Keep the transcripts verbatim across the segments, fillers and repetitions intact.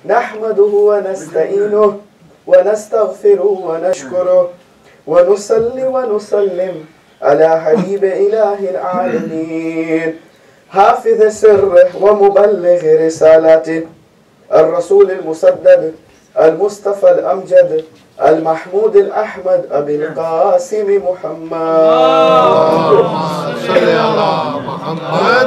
نحمده ونستعينه ونستغفره ونشكره ونصلي ونسلم على حبيب إله العالمين حافظ سره ومبلغ رسالاته الرسول المسدد المصطفى الأمجد المحمود الأحمد أبي القاسم محمد صل على محمد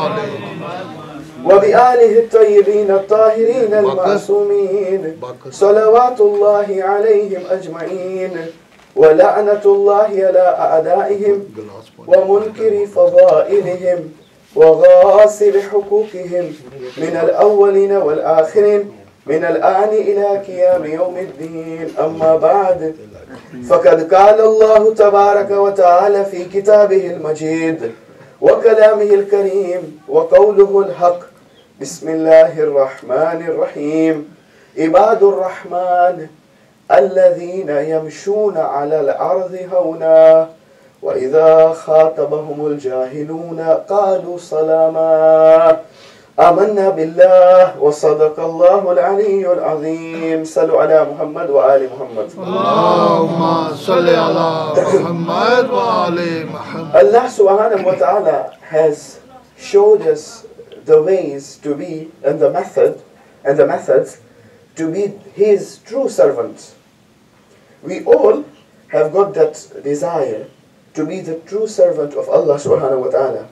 وبآله الطيبين الطاهرين المعصومين صلوات الله عليهم أجمعين ولعنة الله على أعدائهم ومنكر فضائلهم وغاصب حقوقهم من الأولين والآخرين من الآن إلى قيام يوم الدين. أما بعد، فقد قال الله تبارك وتعالى في كتابه المجيد وكلامه الكريم وقوله الحق: بسم الله الرحمن الرحيم. عباد الرحمن الذين يمشون على الأرض هونا وإذا خاطبهم الجاهلون قالوا سلاما. آمنا بالله وصدق الله العلي العظيم. صلوا على محمد وآل محمد. اللهم صل على محمد وآل محمد. Allah subhanahu wa ta'ala has showed us the ways to be and the method and the methods to be his true servants. We all have got that desire to be the true servant of Allah subhanahu wa ta'ala.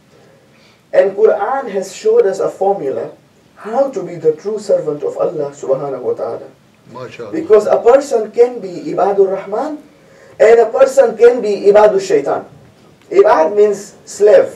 And Quran has showed us a formula how to be the true servant of Allah subhanahu wa ta'ala. Because a person can be Ibadur Rahman and a person can be Ibadur Shaitan. Ibad means slave.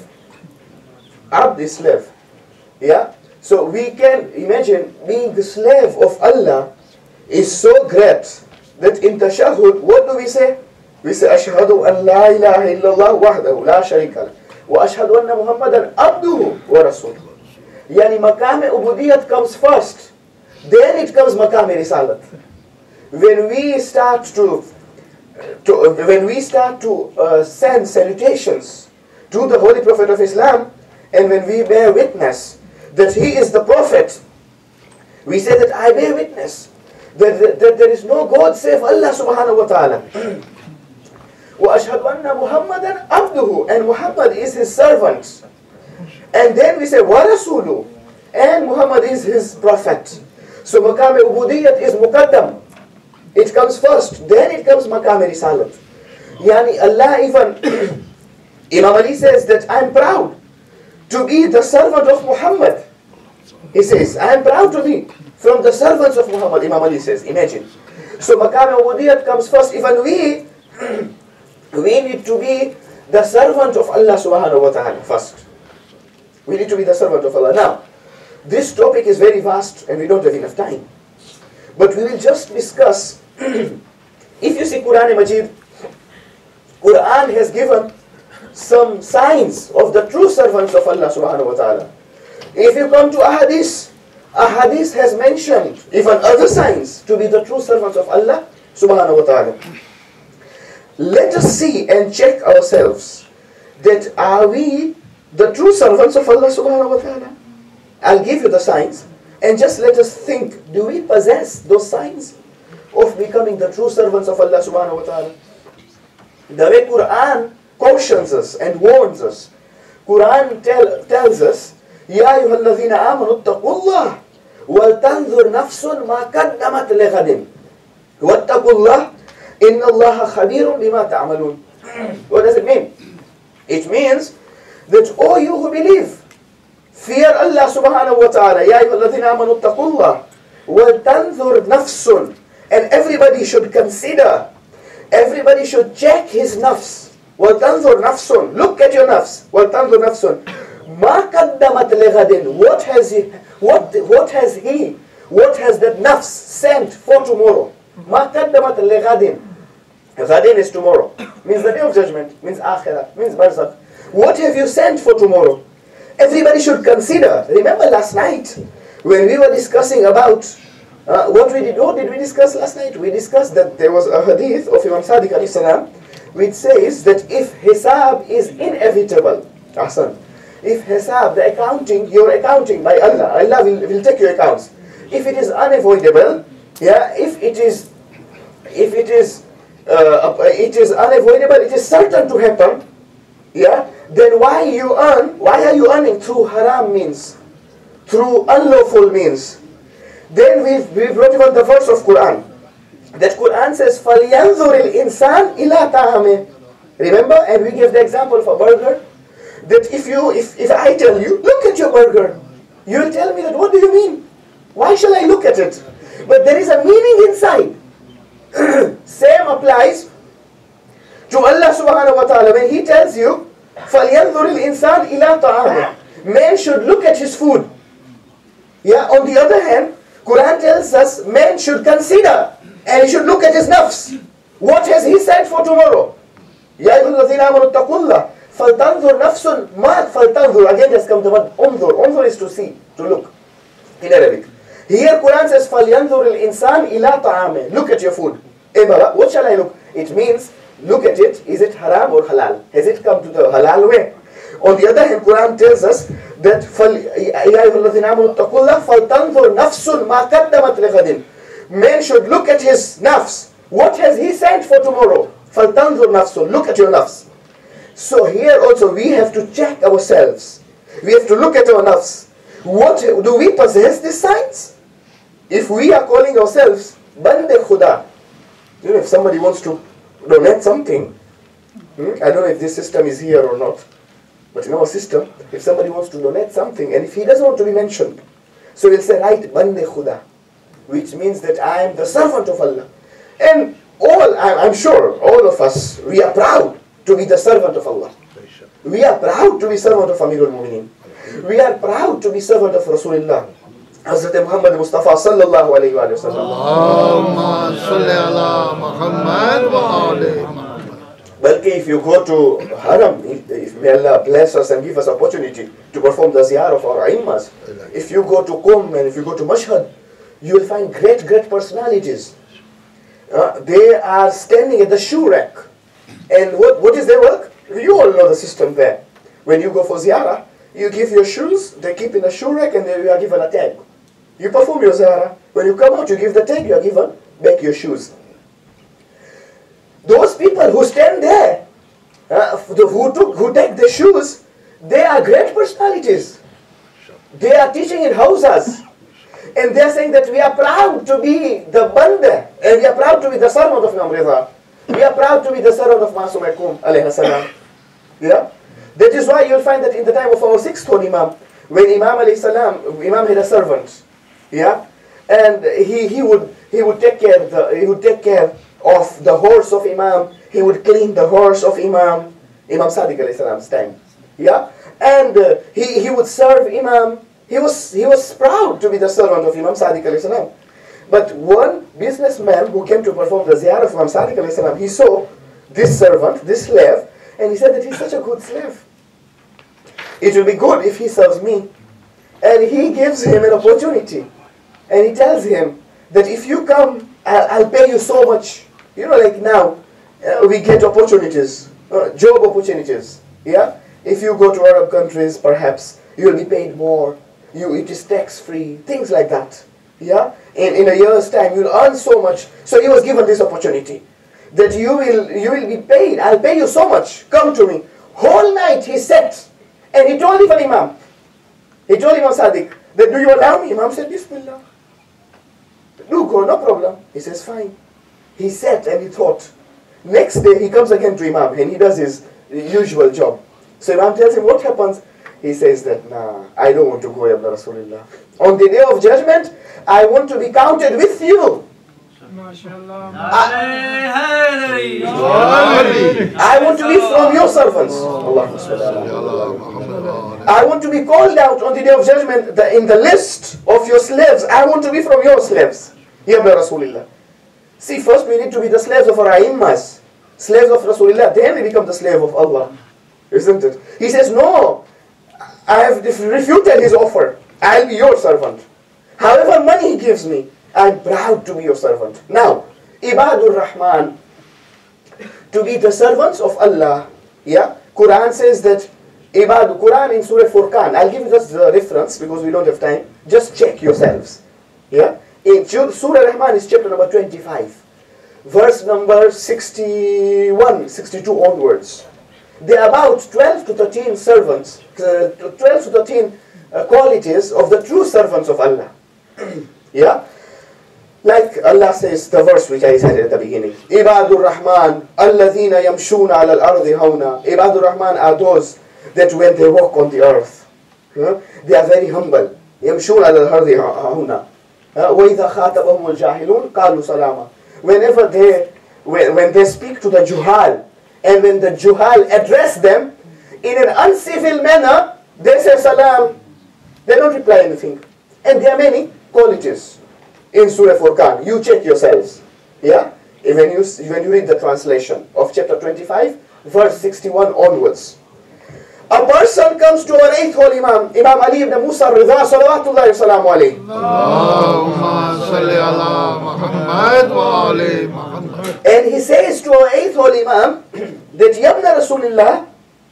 Abd is slave. Yeah? So we can imagine being the slave of Allah is so great that in tashahhud, what do we say? We say, Ashhadu an la ilaha illallah wahdahu la sharika lah. Wa ashhadu anna Muhammadan abduhu wa rasuluh. Yani maqam ubudiyat comes first. Then it comes maqam risalat. When we start to, to when we start to uh, send salutations to the Holy Prophet of Islam, and when we bear witness that he is the Prophet, we say that I bear witness that, that, that there is no God save Allah subhanahu wa ta'ala. وَأَشْهَدُ أَنَّ مُحَمَّدًا عَبْدُهُ, and Muhammad is his servant. And then we say وَرَسُولُهُ, and Muhammad is his prophet. So maqam ubudiyat is muqaddam. It comes first, then it comes maqam risalat. Yani Allah even, Imam Ali says that I am proud to be the servant of Muhammad. He says, I am proud to be from the servants of Muhammad, Imam Ali says, imagine. So maqam ubudiyat comes first. Even we, we need to be the servant of Allah subhanahu wa ta'ala first. We need to be the servant of Allah. Now, this topic is very vast and we don't have enough time. But we will just discuss, if you see Quran Majid, Quran has given some signs of the true servants of Allah subhanahu wa ta'ala. If you come to a hadith, a hadith has mentioned even other signs to be the true servants of Allah subhanahu wa ta'ala. Let us see and check ourselves that are we the true servants of Allah subhanahu wa ta'ala? I'll give you the signs and just let us think, do we possess those signs of becoming the true servants of Allah subhanahu wa ta'ala? The way Quran cautions us and warns us. Quran tell, tells us, Ya ayyuhalladhina amanu attaqullah wal tanzur nafsun ma qaddamat lighadin wattaqullah inna Allaha khabirun bima ta'malun. What does it mean? It means that all you who believe, fear Allah subhanahu wa ta'ala. Ya ayyuhalladhina amanu attaqullah wal tanzur nafsun, and everybody should consider, everybody should check his nafs. وَتَنْظُرْ نَفْسٌ, look at your nafs. وَتَنْظُرْ نَفْسٌ مَا قَدَّمَتْ لِغَدٍ, what has he, what, what has he, what has that nafs sent for tomorrow? مَا قَدَّمَتْ لِغَدٍ. Ghadin is tomorrow, means the day of judgment, means akhirah, means barzakh. What have you sent for tomorrow? Everybody should consider. Remember last night when we were discussing about uh, what we did, what did we discuss last night? We discussed that there was a hadith of Imam Sadiq alayhi salam which says that if hisab is inevitable, Ahsan, if hisab, the accounting, your accounting by Allah, Allah will, will take your accounts. if it is unavoidable, yeah, if it is, if it is, uh, it is unavoidable, it is certain to happen, yeah, then why you earn, why are you earning through haram means, through unlawful means? Then we've, we've wrote even the verse of Quran. That Quran says, فَلْيَنْظُرِ الْإِنسَانِ إِلَىٰ طَعَامِهِ. Remember, and we gave the example of a burger. That if you, if, if I tell you, look at your burger, you'll tell me that, what do you mean? Why shall I look at it? But there is a meaning inside. Same applies to Allah subhanahu wa ta'ala. When He tells you, فَلْيَنْظُرِ الْإِنسَانِ إِلَىٰ طَعَامِهِ. Man should look at his food. Yeah, on the other hand, Quran tells us, man should consider, and he should look at his nafs. What has he said for tomorrow? Ya ayyuhalladhina amanu taqullah faltanzur nafsun ma faltanzur. Again has come the word unzur. Unzur is to see, to look in Arabic. Here Quran says falyanzur al-insan ila ta'ame. Look at your food. Eh Baba, what shall I look? It means look at it. Is it haram or halal? Has it come to the halal way? On the other hand, Quran tells us that ya ayyuhalladhina amanu taqullah faltanzur nafsun ma qaddamat lighadin. Man should look at his nafs. What has he sent for tomorrow? فَلْتَنْظُرْ نَفْسٌ. Look at your nafs. So here also we have to check ourselves. We have to look at our nafs. What, do we possess these signs? If we are calling ourselves Bande Khuda, you know, if somebody wants to donate something, hmm, I don't know if this system is here or not, but in our system, if somebody wants to donate something, and if he doesn't want to be mentioned, so we'll say, right, Bande Khuda, which means that I am the servant of Allah. And all, I'm sure, all of us, we are proud to be the servant of Allah. We are proud to be servant of Amirul Mu'mineen. We are proud to be servant of Rasulullah. Hazrat Muhammad Mustafa sallallahu alayhi wa sallam. Allahumma salli ala Muhammad wa ali Muhammad. But if you go to Haram, if, if may Allah bless us and give us opportunity to perform the ziyarah of our Immas, if you go to Qum and if you go to Mashhad, you will find great, great personalities. Uh, they are standing at the shoe rack. And what, what is their work? You all know the system there. When you go for ziyarah, you give your shoes, they keep in the shoe rack, and then you are given a tag. You perform your ziyarah. When you come out, you give the tag, you are given back your shoes. Those people who stand there, uh, who, took, who take the shoes, they are great personalities. They are teaching in houses. And they are saying that we are proud to be the Banda, and we are proud to be the servant of Imam Rida. We are proud to be the servant of Masum Akum, alayhi salam. Yeah? That is why you'll find that in the time of our sixth one Imam, when Imam alayhi salam, Imam had a servant, yeah? And he, he would he would take care of the he would take care of the horse of Imam, he would clean the horse of Imam, Imam Sadiq alayhi salam's time. Yeah? And uh, he, he would serve Imam. He was, he was proud to be the servant of Imam Sadiq alayhi salam. But one businessman who came to perform the ziyarah of Imam Sadiq alayhi salam, he saw this servant, this slave, and he said that he's such a good slave. It will be good if he serves me. And he gives him an opportunity. And he tells him that if you come, I'll, I'll pay you so much. You know, like now, uh, we get opportunities, uh, job opportunities. Yeah? If you go to Arab countries, perhaps, you'll be paid more. You, it is tax-free, things like that. Yeah? In, in a year's time, you'll earn so much. So he was given this opportunity. That you will, you will be paid. I'll pay you so much. Come to me. Whole night he sat. And he told even Imam. He told Imam Sadiq that, do you allow me? Imam said, Bismillah. Do go, no problem. He says, fine. He sat and he thought. Next day he comes again to Imam and he does his usual job. So Imam tells him, what happens? He says that, nah, I don't want to go, Ya Rasulullah. On the day of judgment, I want to be counted with you. I, I want to be from your servants. I want to be called out on the day of judgment the, in the list of your slaves. I want to be from your slaves. Ya Rasulullah. See, first we need to be the slaves of our Aimmas, slaves of Rasulullah. Then we become the slave of Allah. Isn't it? He says, no, I have refuted his offer. I'll be your servant. However money he gives me, I'm proud to be your servant. Now, Ibadur Rahman, to be the servants of Allah. Yeah, Quran says that Ibad, Quran in Surah Furqan. I'll give you just the reference because we don't have time. Just check yourselves. Yeah? In Surah Rahman is chapter number twenty-five. Verse number sixty-one, sixty-two onwards. There are about twelve to thirteen servants, uh, twelve to thirteen uh, qualities of the true servants of Allah. Yeah? Like Allah says, the verse which I said at the beginning. Ibadur Rahman, alladhina yamshuna ala al-ardi hawna. Ibadur Rahman are those that when they walk on the earth, huh, they are very humble. Yamshuna ala al-ardi hawna. Wa idha khatabahum al-jahilun qalu salama. Whenever they, when, when they speak to the juhal, and when the juhal address them in an uncivil manner, they say salam. They don't reply anything. And there are many qualities in Surah Furqan. You check yourselves. Yeah? When you, when you read the translation of chapter twenty-five, verse sixty-one onwards. A person comes to our eighth holy Imam, Imam Ali ibn Musa al-Ridha, salawatullahi wa salamu alayhi. Allahumma salli ala Muhammad wa ali Muhammad. And he says to our eighth holy Imam that Yabna Rasulullah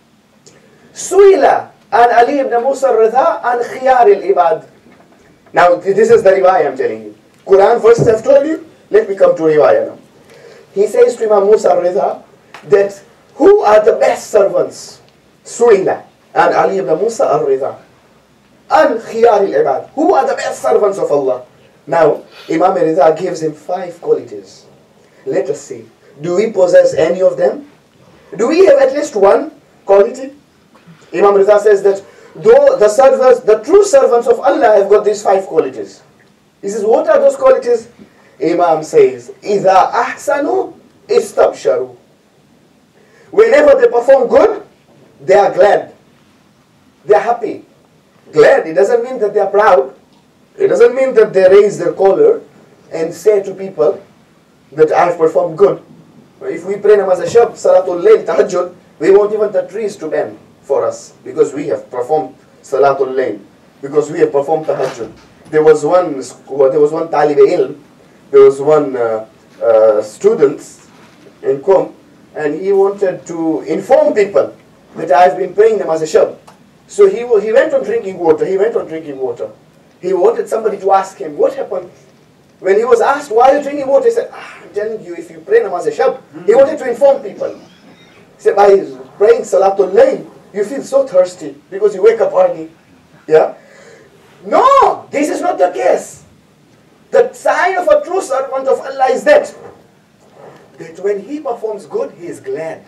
Suila an Ali ibn Musa al-Ridha an khiyar al-ibad. Now this is the riwayah I'm telling you. Quran verse I've told you. Let me come to riwayah now. He says to Imam Musa al-Ridha that who are the best servants? Suila and Ali ibn Musa al-Ridha an khiyar al-ibad. Who are the best servants of Allah? Now Imam al-Ridha gives him five qualities. Let us see. Do we possess any of them? Do we have at least one quality? Imam Ridha says that though the servants, the true servants of Allah have got these five qualities. He says, what are those qualities? Imam says, إِذَا أَحْسَنُوا إِسْتَبْشَرُوا. Whenever they perform good, they are glad. They are happy. Glad, it doesn't mean that they are proud. It doesn't mean that they raise their collar and say to people that I have performed good. If we pray namaz ashab, salatul layl, tahajjud, we want even the trees to bend for us because we have performed salatul layl, because we have performed tahajjud. There was one, there was one talib ilm, there was one uh, uh, student in Qom, and he wanted to inform people that I have been praying namaz ashab. So he, he went on drinking water, he went on drinking water. He wanted somebody to ask him, what happened? When he was asked, why are you drinking water? He said, ah, I'm telling you, if you pray namaz ashab, he wanted to inform people. He said, by praying salatul layl, you feel so thirsty because you wake up early. Yeah? No, this is not the case. The sign of a true servant of Allah is that, that when he performs good, he is glad.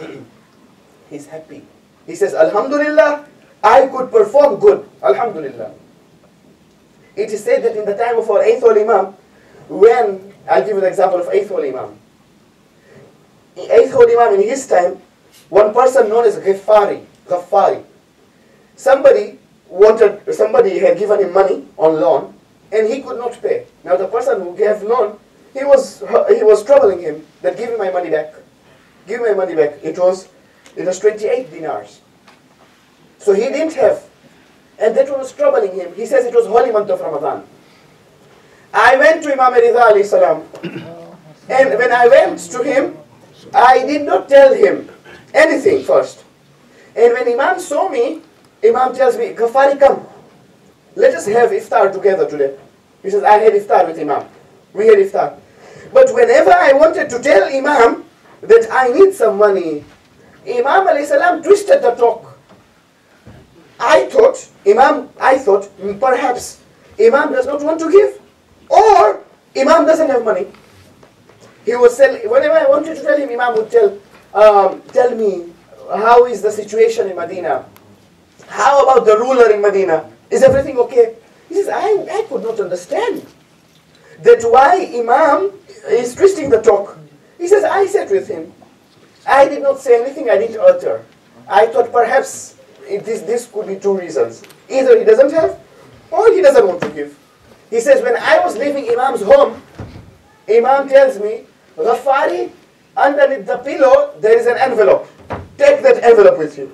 He's happy. He says, Alhamdulillah, I could perform good. Alhamdulillah. It is said that in the time of our eighth holy Imam, when, I'll give you the example of eighth holy Imam. eighth holy Imam in his time, one person known as Ghaffari, Ghaffari. Somebody wanted, somebody had given him money on loan, and he could not pay. Now the person who gave loan, he was he was troubling him that give me my money back, give me my money back. It was it was twenty-eight dinars. So he didn't have, and that was troubling him. He says it was holy month of Ramadan. I went to Imam Ridha alayhi salam, and when I went to him, I did not tell him anything first. And when Imam saw me, Imam tells me, Ghaffari, come. Let us have iftar together today. He says, I had iftar with Imam. We had iftar. But whenever I wanted to tell Imam that I need some money, Imam alayhi salam twisted the talk. I thought, Imam, I thought, perhaps Imam does not want to give, or Imam doesn't have money. He was tell, whenever I wanted to tell him, Imam would tell, um, tell me, how is the situation in Medina? How about the ruler in Medina? Is everything okay? He says, I, I could not understand that why Imam is twisting the talk. He says, I sat with him. I did not say anything, I didn't utter. I thought perhaps it is, this could be two reasons. Either he doesn't have, or he doesn't want to give. He says, when I was leaving Imam's home, Imam tells me, Ghaffari, underneath the pillow, there is an envelope. Take that envelope with you.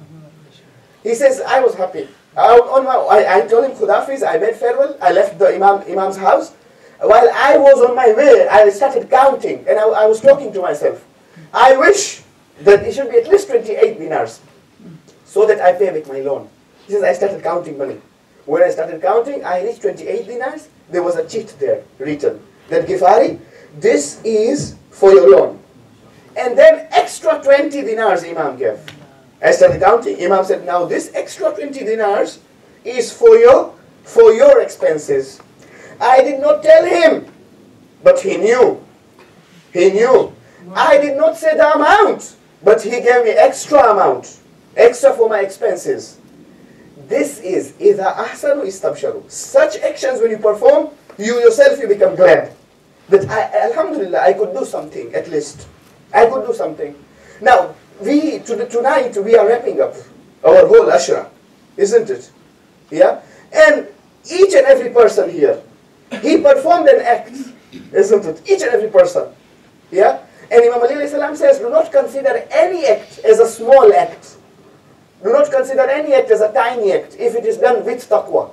He says, I was happy. I, on my, I, I told him, Khudafiz, I made farewell. I left the Imam, Imam's house. While I was on my way, I started counting, and I, I was talking to myself. I wish that it should be at least twenty-eight dinars, so that I pay back my loan. He says, I started counting money. When I started counting, I reached twenty-eight dinars. There was a cheat there written that Ghifari, this is for your loan. And then extra twenty dinars Imam gave. I started counting. Imam said, now this extra twenty dinars is for your, for your expenses. I did not tell him, but he knew. He knew. I did not say the amount, but he gave me extra amount. Extra for my expenses. This is إِذَا أَحْسَنُوا إِسْتَبْشَرُوا. Such actions when you perform, you yourself you become glad. That I, Alhamdulillah, I could do something at least. I could do something. Now, we to the, tonight we are wrapping up our whole ashra, isn't it? Yeah? And each and every person here, he performed an act, isn't it? Each and every person. Yeah? And Imam Ali salam says, do not consider any act as a small act. Do not consider any act as a tiny act if it is done with taqwa.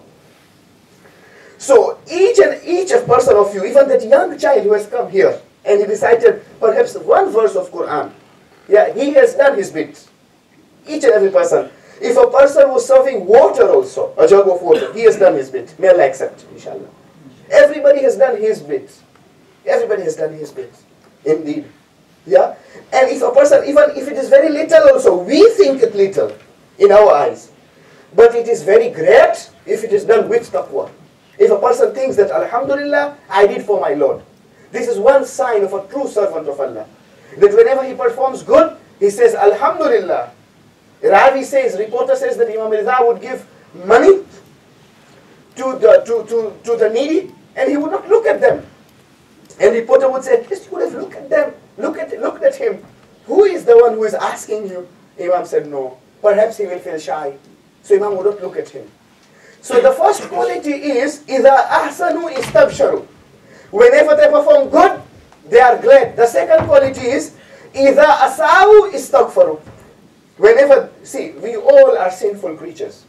So each and each person of you, even that young child who has come here and he recited perhaps one verse of Quran, yeah, he has done his bit. Each and every person. If a person was serving water also, a jug of water, he has done his bit. May Allah accept, inshallah. Everybody has done his bit. Everybody has done his bit. Indeed. Yeah? And if a person, even if it is very little also, we think it little in our eyes. But it is very great if it is done with taqwa. If a person thinks that, Alhamdulillah, I did for my Lord. This is one sign of a true servant of Allah. That whenever he performs good, he says, Alhamdulillah. Ravi says, reporter says that Imam Ridha would give money to the, to, to, to the needy, and he would not look at them. And reporter would say, yes, you would have looked at them. Look at, looked at him. Who is the one who is asking you? Imam said, no. Perhaps he will feel shy. So Imam would not look at him. So the first quality is, إِذَا أَحْسَنُوا إِسْتَبْشَرُوا. Whenever they perform good, they are glad. The second quality is, إِذَا أَسَاءُوا إِسْتَغْفَرُوا. Whenever, see, we all are sinful creatures.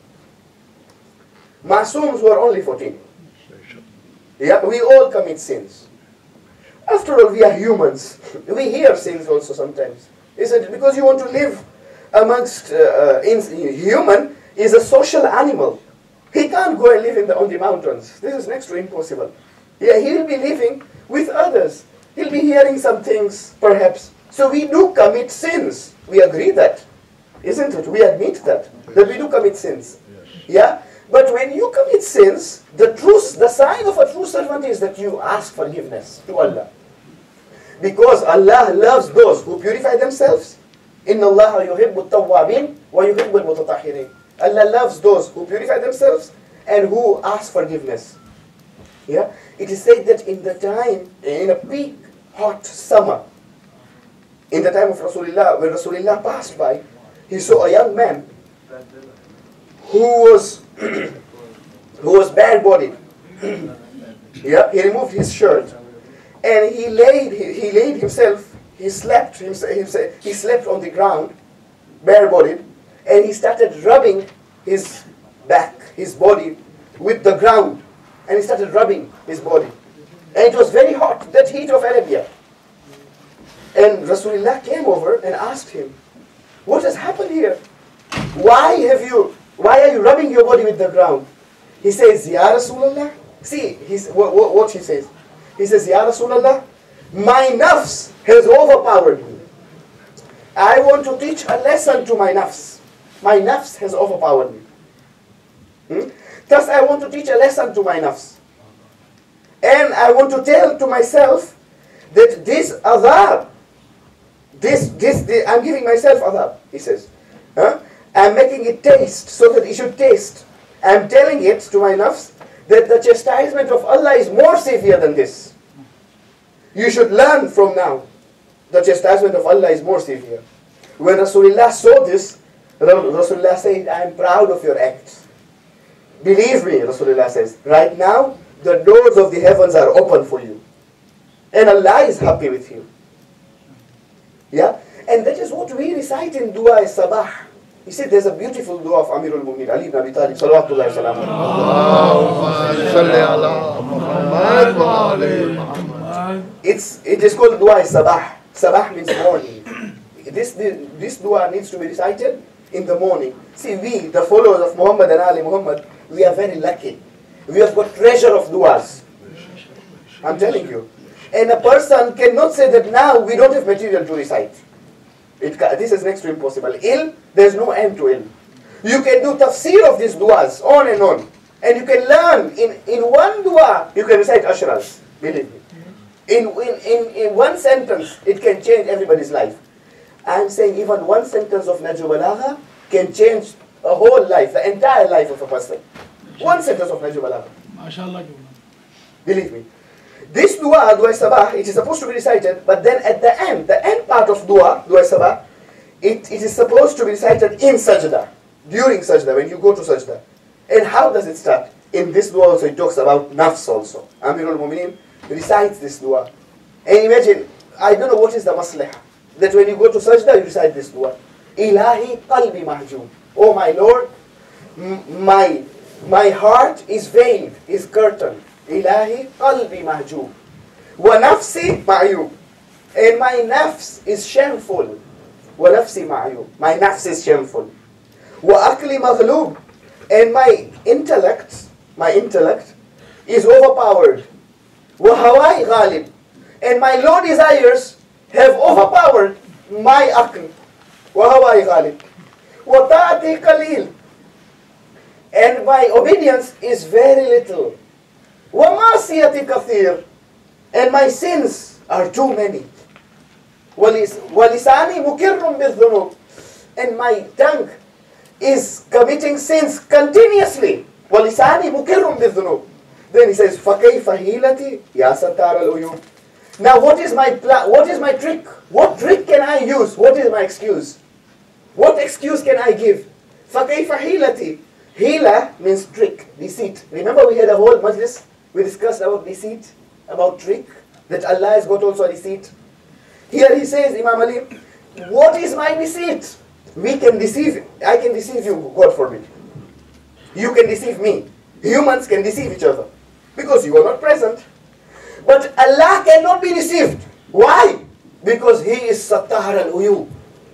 Masooms were only fourteen. Yeah, we all commit sins. After all, we are humans. We hear sins also sometimes. Isn't it? Because you want to live amongst, uh, in, human is a social animal. He can't go and live in the, on the mountains. This is next to impossible. Yeah, he will be living with others. He'll be hearing some things, perhaps. So we do commit sins. We agree that. Isn't it? We admit that. That we do commit sins. Yeah? But when you commit sins, the truth, the sign of a true servant is that you ask forgiveness to Allah. Because Allah loves those who purify themselves. Inna Allah yuhibbu at-tawwabin wa yuhibbu al-mutatahhirin. Allah loves those who purify themselves and who ask forgiveness. Yeah? It is said that in the time, in a peak hot summer, in the time of Rasulullah, when Rasulullah passed by, he saw a young man who was who was bare-bodied. Yeah, he removed his shirt and he laid he, he laid himself. He slept himself. He slept on the ground, bare-bodied, and he started rubbing his back, his body, with the ground, and he started rubbing his body. And it was very hot, that heat of Arabia. And Rasulullah came over and asked him, "What has happened here? Why have you? Why are you rubbing your body with the ground?" He says, "Ya Rasulullah." See, he's, what, what, what he says. He says, "Ya Rasulullah, my nafs has overpowered me. I want to teach a lesson to my nafs. My nafs has overpowered me. Hmm? Thus, I want to teach a lesson to my nafs. And I want to tell to myself that this adhab, this, this, this I'm giving myself adhab," he says. Huh? I'm making it taste so that it should taste. I'm telling it to my nafs that the chastisement of Allah is more severe than this. You should learn from now. The chastisement of Allah is more severe. When Rasulullah saw this, Rasulullah said, "I am proud of your acts. Believe me," Rasulullah says, "right now, the doors of the heavens are open for you. And Allah is happy with you." Yeah? And that is what we recite in Dua Sabah. You see, there's a beautiful dua of Amirul Mu'minin, Ali ibn Abi Talib, salawatullahi salamu. It's, it is called Dua Sabah. Sabah means morning. This, this dua needs to be recited in the morning. See, we, the followers of Muhammad and Ali Muhammad, We are very lucky. We have got treasure of du'as. I'm telling you. And a person cannot say that now we don't have material to recite. It, this is next to impossible. Ilm, there's no end to ilm. You can do tafsir of these du'as on and on. And you can learn in, in one du'a, you can recite ashras. Believe me. In, in, in, in one sentence, it can change everybody's life. I'm saying even one sentence of Najm Balagha can change a whole life, the entire life of a person. One sentence of Najm Balagha. MashaAllah. Believe me. This dua, dua sabah, it is supposed to be recited, but then at the end, the end part of dua, dua sabah, it, it is supposed to be recited in sajda, during sajda, when you go to sajda. And how does it start? In this dua also, it talks about nafs also. Amirul Mu'mineen recites this dua. And imagine, I don't know what is the maslahah, that when you go to sajda, you recite this dua. Ilahi qalbi mahjoom. Oh my Lord, my, my heart is veiled, is curtained. Ilahi qalbi mahjoom. Wa nafsi ma'yub. And my nafs is shameful. Wa nafsi ma'yub. My nafs is shameful. Wa akli maghloob. And my intellect, my intellect is overpowered. Wa hawai ghalib. And my low desires have overpowered my akl. Wa hawai ghalib. Wa ta'ati qalil. And my obedience is very little. وَمَعْصِيَةِ كَثِيرٌ. And my sins are too many. وَلِسَانِي مُكِرٌّ بِالذُّنُوبِ. And my tongue is committing sins continuously. وَلِسَانِي مُكِرٌّ بِالذُّنُوبِ. Then he says, فَكَيْفَ هِيلَتِي يَا سَتَّارَ الْعُيُوبِ. Now what is my pla- what is my trick? What trick can I use? What is my excuse? What excuse can I give? فَكَيْفَ هِيلَتِي. Hila means trick, deceit. Remember we had a whole majlis, we discussed about deceit, about trick, that Allah has got also a deceit. Here he says, Imam Ali, what is my deceit? We can deceive, I can deceive you, God forbid. You can deceive me. Humans can deceive each other, because you are not present. But Allah cannot be deceived. Why? Because He is Sattar al-Uyub.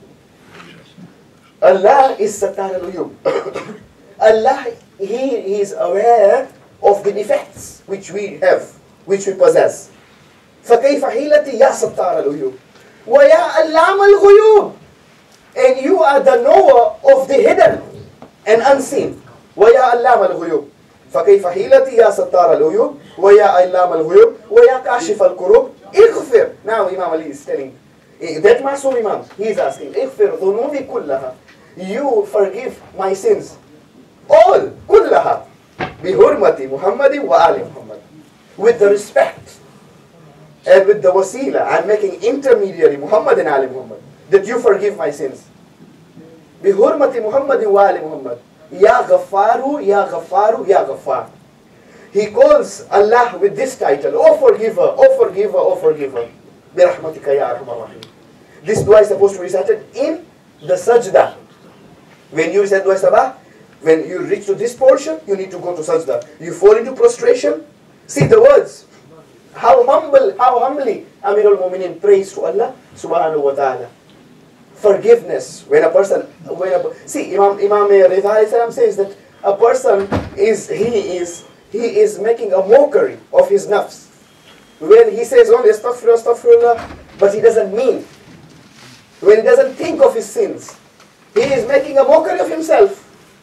Allah is Sattar al-Uyub. Allah, He is aware of the defects which we have, which we possess. فَكَيْفَ حِيلَتِي يَا سَتَّارَ الْعُيُوبِ وَيَا أَلَّامَ الْغُيُوبِ. And you are the knower of the hidden and unseen. وَيَا أَلَّامَ الْغُيُوبِ فَكَيْفَ حِيلَتِي يَا سَتَّارَ الْعُيُوبِ وَيَا أَلَّامَ الْغُيُوبِ وَيَا كَاشِفَ الْكُرُوبِ اغْفِرْ. Now Imam Ali is telling, that Masoom Imam, he is asking, اغْفِرْ ذُنُوبِ كُلَّهَا. You forgive my sins. All, kullaha, bihurmati Muhammadin wa ali Muhammad. With the respect and with the wasila, I'm making intermediary Muhammad and ali Muhammad, that you forgive my sins. Bihurmati Muhammadin wa ali Muhammad. Ya Ghafaru, Ya Ghafaru, Ya Ghafar. He calls Allah with this title, O Forgiver, O Forgiver, O Forgiver. Birahmatika ya Arhamar Rahim. This dua is supposed to be recited in the sajda. When you recite dua sabah, when you reach to this portion, you need to go to sajda. You fall into prostration. See the words. How humble, how humbly Amirul Mu'mineen prays to Allah subhanahu wa ta'ala. Forgiveness. When a person, when a, see Imam Imam Ridha says that a person is, he is, he is making a mockery of his nafs. When he says only astaghfirullah, astaghfirullah, but he doesn't mean. When he doesn't think of his sins, he is making a mockery of himself.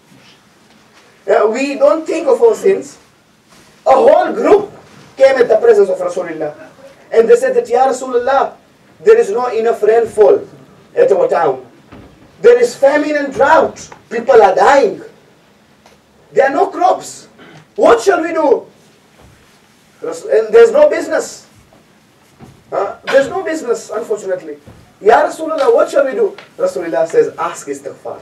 Uh, we don't think of our sins. A whole group came at the presence of Rasulullah. And they said that, Ya Rasulullah, there is no enough rainfall at our town. There is famine and drought. People are dying. There are no crops. What shall we do? And there's no business. Uh, there's no business, unfortunately. Ya Rasulullah, what shall we do? Rasulullah says, ask istighfar.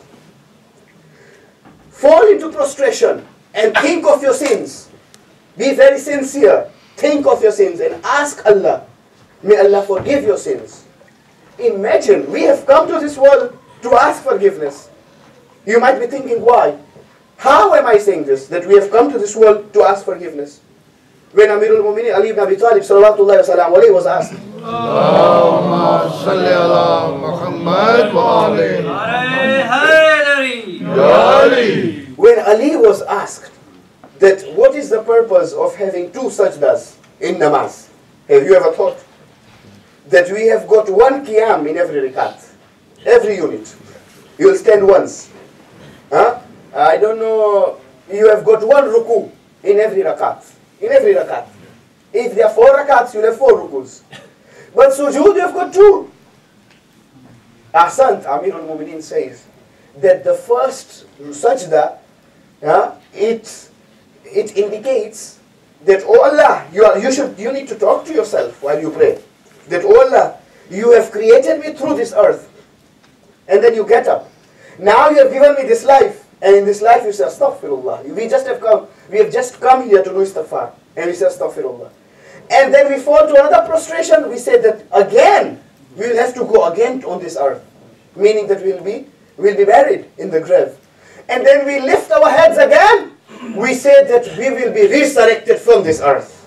Fall into prostration and think of your sins. Be very sincere. Think of your sins and ask Allah. May Allah forgive your sins. Imagine, we have come to this world to ask forgiveness. You might be thinking, why? How am I saying this? That we have come to this world to ask forgiveness. When Amirul Mu'mineen Ali ibn Abi Talib sallallahu alayhi wa was asked, Allahumma salli ala Muhammad wa ali. when Ali was asked, that what is the purpose of having two sajdas in namaz? Have you ever thought? That we have got one qiyam in every rakat, every unit. You will stand once. Huh? I don't know, you have got one ruku in every rakat. In every rakat. If there are four rakats, you will have four rukus. But sujood, you have got two. Ahsant, Amirul Mu'mineen says that the first sajda, uh, it, it indicates that, oh Allah, you, are, you, should, you need to talk to yourself while you pray. That, oh Allah, you have created me through this earth. And then you get up. Now you have given me this life. And in this life you say, astaghfirullah. We just have come, we have just come here to do istighfar. And we say, astaghfirullah. And then we fall to another prostration. We say that again, we will have to go again on this earth. Meaning that we will be, we'll be buried in the grave. And then we lift our heads again. We say that we will be resurrected from this earth.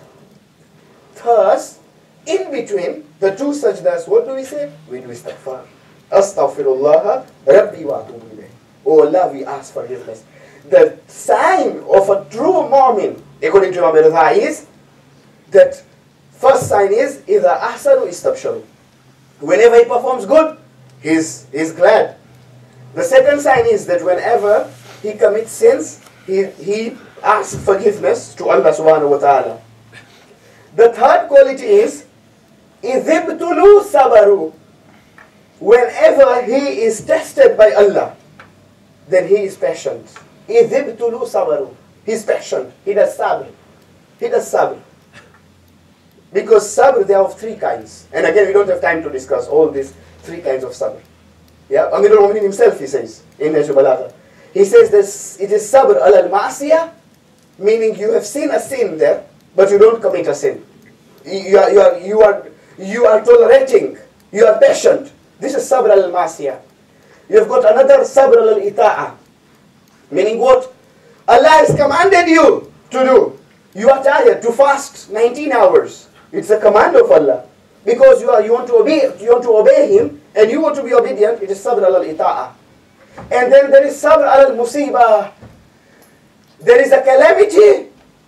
Thus, in between the two sajdas, what do we say? We do istighfar. Astaghfirullah, Rabbi wa atubu ilayh. Oh Allah, we ask forgiveness. The sign of a true mu'min, according to Imam Ridha, is that first sign is إِذَا أَحْسَنُوا إِسْتَبْشَرُوا. Whenever he performs good, he's, he's glad. The second sign is that whenever he commits sins, he, he asks forgiveness to Allah subhanahu wa ta'ala. The third quality is إِذِبْتُلُوا sabaru. Whenever he is tested by Allah, then he is patient. إِذِبْتُلُوا sabaru. He's patient. He does sabr. He does sabr. Because sabr, they are of three kinds. And again, we don't have time to discuss all these three kinds of sabr. Yeah, Amirul Mu'mineen himself, he says, in Najm al-Balagha. He says this, it is sabr al-ma'asiyah, meaning you have seen a sin there, but you don't commit a sin. You are, you are, you are, you are tolerating. You are patient. This is sabr al-ma'asiyah. You have got another sabr al-ita'ah, meaning what? Allah has commanded you to do. You are tired to fast nineteen hours. It's a command of Allah. Because you, are, you, want to obey, you want to obey Him, and you want to be obedient, it is sabr al-ita'ah. And then there is sabr al-musibah. There is a calamity,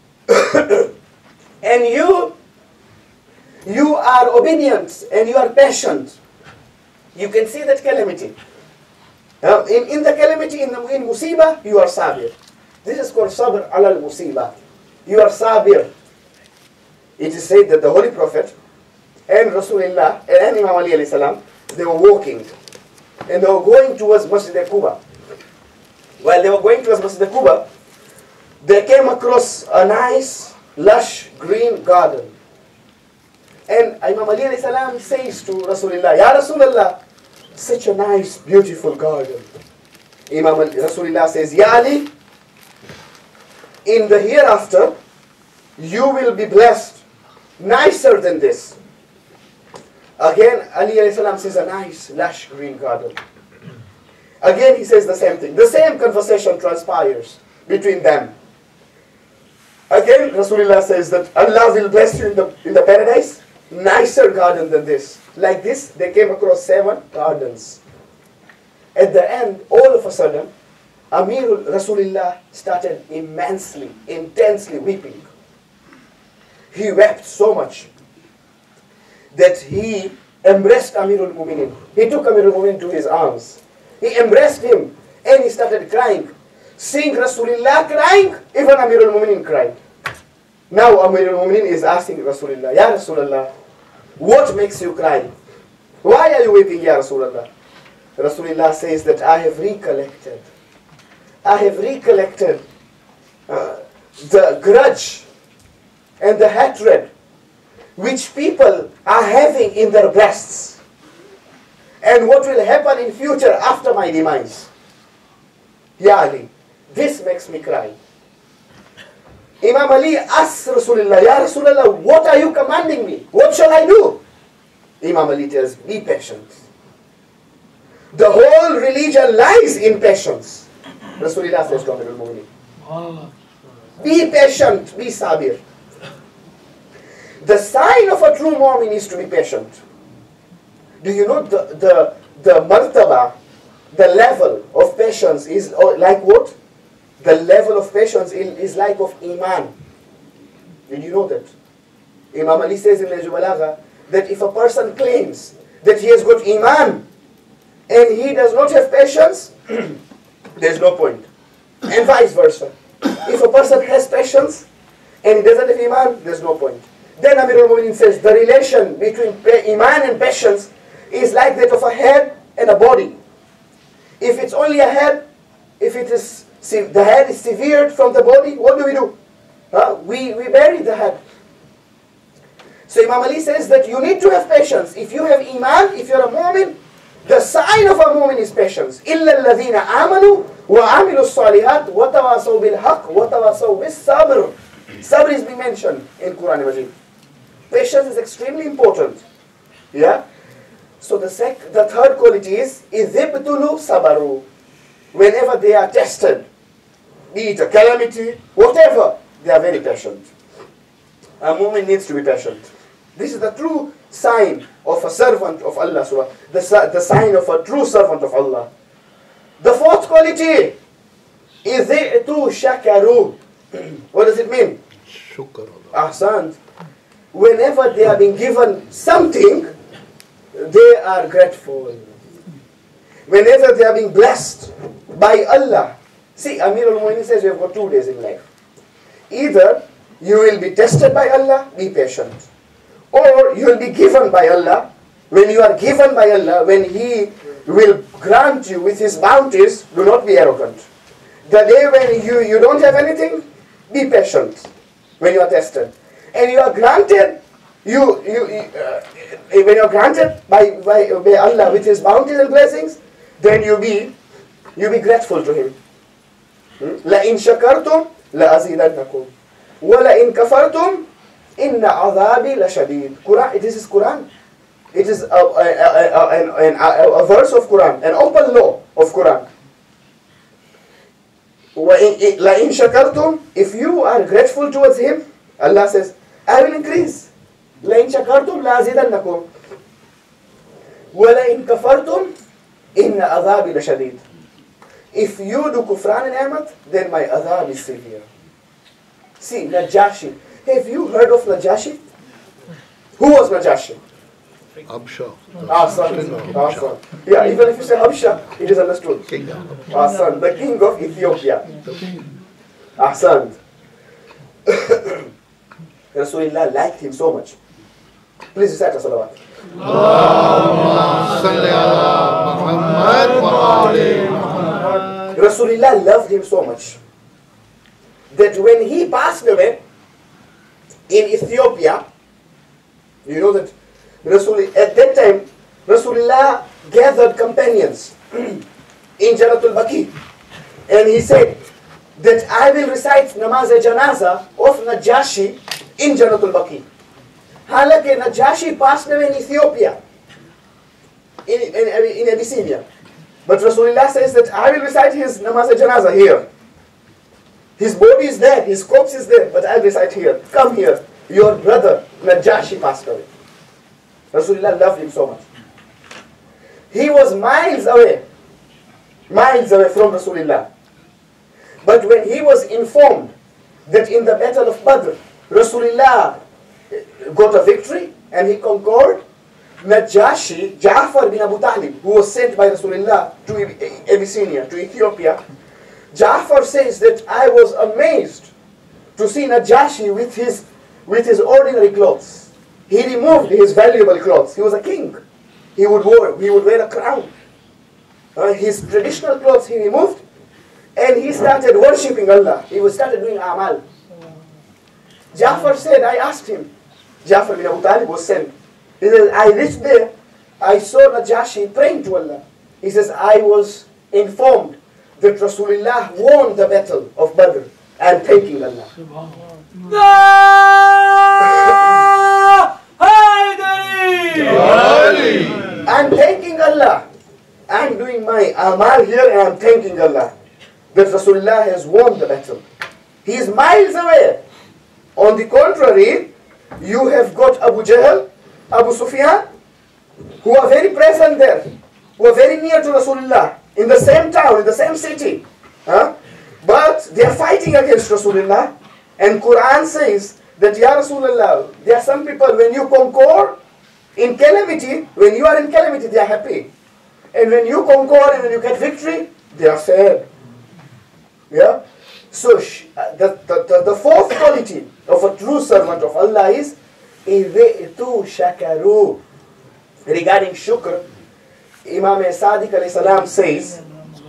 and you, you are obedient, and you are patient. You can see that calamity. Uh, in, in the calamity, in, the, in musibah, you are sabir. This is called sabr al-musibah. You are sabir. It is said that the Holy Prophet and Rasulullah and Imam Ali alayhi salam, they were walking. And they were going towards Masjid al-Quba. While they were going towards Masjid al-Quba, they came across a nice, lush, green garden. And Imam Ali alayhi salam says to Rasulullah, Ya Rasulullah, such a nice, beautiful garden. Imam Rasulullah says, Ya Ali, in the hereafter, you will be blessed nicer than this. Again, Ali alayhi salam says a nice, lush green garden. Again, he says the same thing. The same conversation transpires between them. Again, Rasulullah says that Allah will bless you in the, in the paradise, nicer garden than this. Like this, they came across seven gardens. At the end, all of a sudden, Amirul Rasulullah started immensely, intensely weeping. He wept so much that he embraced Amirul Mu'mineen. He took Amirul Mu'mineen to his arms. He embraced him and he started crying. Seeing Rasulullah crying, even Amirul Mu'mineen cried. Now Amirul Mu'mineen is asking Rasulullah, Ya Rasulullah, what makes you cry? Why are you weeping, Ya Rasulullah? Rasulullah says that I have recollected. I have recollected uh, the grudge and the hatred which people are having in their breasts, and what will happen in future after my demise. Ya Ali, this makes me cry. Imam Ali asks Rasulullah, Ya Rasulullah, what are you commanding me? What shall I do? Imam Ali tells, be patient. The whole religion lies in patience. Rasulullah says to Amirul Mu'mineen, be patient, be sabir. The sign of a true mu'min is to be patient. Do you know the, the, the martaba, the level of patience is like what? the level of patience is like of Iman. Did you know that? Imam Ali says in Najm al-Balagha that if a person claims that he has got Iman and he does not have patience, there's no point. And vice versa. If a person has patience and he doesn't have Iman, there's no point. Then Amir al-Mu'minin says the relation between Iman and patience is like that of a head and a body. If it's only a head, if it is the head is severed from the body, what do we do? Uh, we, we bury the head. So Imam Ali says that you need to have patience. If you have Iman, if you're a mu'min, the sign of a mu'min is patience. إِلَّا الَّذِينَ آمَنُوا وَعَمِلُوا الصَّالِحَاتِ وَتَوَاصَوْا بِالْحَقِّ وَتَوَاصَوْا بِالصَّبْرِ. Sabr is being mentioned in Quran Majid. Patience is extremely important. Yeah? So the sec the third quality is إِذِبْتُلُوا sabaru. Whenever they are tested, be it a calamity, whatever, they are very patient. A mu'min needs to be patient. This is the true sign of a servant of Allah, the, the sign of a true servant of Allah. The fourth quality is إِذِئْتُ shakaru. What does it mean? Shukr. Ahsan. Whenever they are being given something, they are grateful. Whenever they are being blessed by Allah. See, Amir al-Mu'minin says you have got two days in life. Either you will be tested by Allah, be patient. Or you will be given by Allah. When you are given by Allah, when He will grant you with His bounties, do not be arrogant. The day when you, you don't have anything, be patient when you are tested. And you are granted, you, you, you uh, when you are granted by, by, by Allah with His bounties and blessings, then you be, you be grateful to Him. لَإِن شَكَرْتُمْ لَأَزِيدَنَّكُمْ وَلَإِن كَفَرْتُمْ إِنَّ عَذَابِي لَشَدِيدٌ. Quran, this is Quran. It is a, a, a, a, a, a verse of Quran, an open law of Quran. لَإِن شَكَرْتُمْ, if you are grateful towards Him, Allah says, I will increase. لَإِن شَكَرْتُمْ لَأَزِيدَنَّكُمْ وَلَإِن كَفَرْتُمْ إِنَّ عَذَابِي لَشَدِيدٌ. If you do kufran and ni'mat, then my adhab is severe. See, Najashi. Have you heard of Najashi? Who was Najashi? Habsha. Ahsan. Ahsan. Yeah, even if you say Habsha, it is understood. Ahsan, the king of Ethiopia. Ahsan. Rasulullah liked him so much. Please recite a salawat. Allahumma salli ala Muhammad wa ali Muhammad. Rasulullah loved him so much that when he passed away in Ethiopia, you know that Rasul, at that time, Rasulullah gathered companions in Janatul Baqi, and he said that I will recite namaz-e-janaza of Najashi in Janatul Baqi. Halake Najashi passed away in Ethiopia, in, in, in Abyssinia. But Rasulullah says that I will recite his namaz-e-janaza here. His body is there, his corpse is there, but I will recite here. Come here, your brother Najashi passed away. Rasulullah loved him so much. He was miles away, miles away from Rasulullah. But when he was informed that in the battle of Badr, Rasulullah got a victory and he conquered, Najashi, Ja'far bin Abu Talib, who was sent by Rasulullah to Abyssinia, to Ethiopia, Ja'far says that I was amazed to see Najashi with his, with his ordinary clothes. He removed his valuable clothes. He was a king. He would wear, he would wear a crown. Uh, his traditional clothes he removed, and he started worshipping Allah. He was started doing amal. Ja'far said, I asked him, Ja'far bin Abu Talib was sent. He says, I reached there, I saw Najashi praying to Allah. He says, I was informed that Rasulullah won the battle of Badr. I am thanking Allah. I am thanking Allah. I am doing my amal here and I am thanking Allah that Rasulullah has won the battle. He is miles away. On the contrary, you have got Abu Jahl, Abu Sufyan, who are very present there, who are very near to Rasulullah, in the same town, in the same city. Huh? But But they are fighting against Rasulullah. And Quran says that, Ya Rasulullah, there are some people, when you conquer in calamity, when you are in calamity, they are happy. And when you conquer and when you get victory, they are sad. Yeah? So, the, the, the, the fourth quality of a true servant of Allah is إِذِئْتُ شَكَرُوا. Regarding shukr, Imam Sadiq alayhi salam says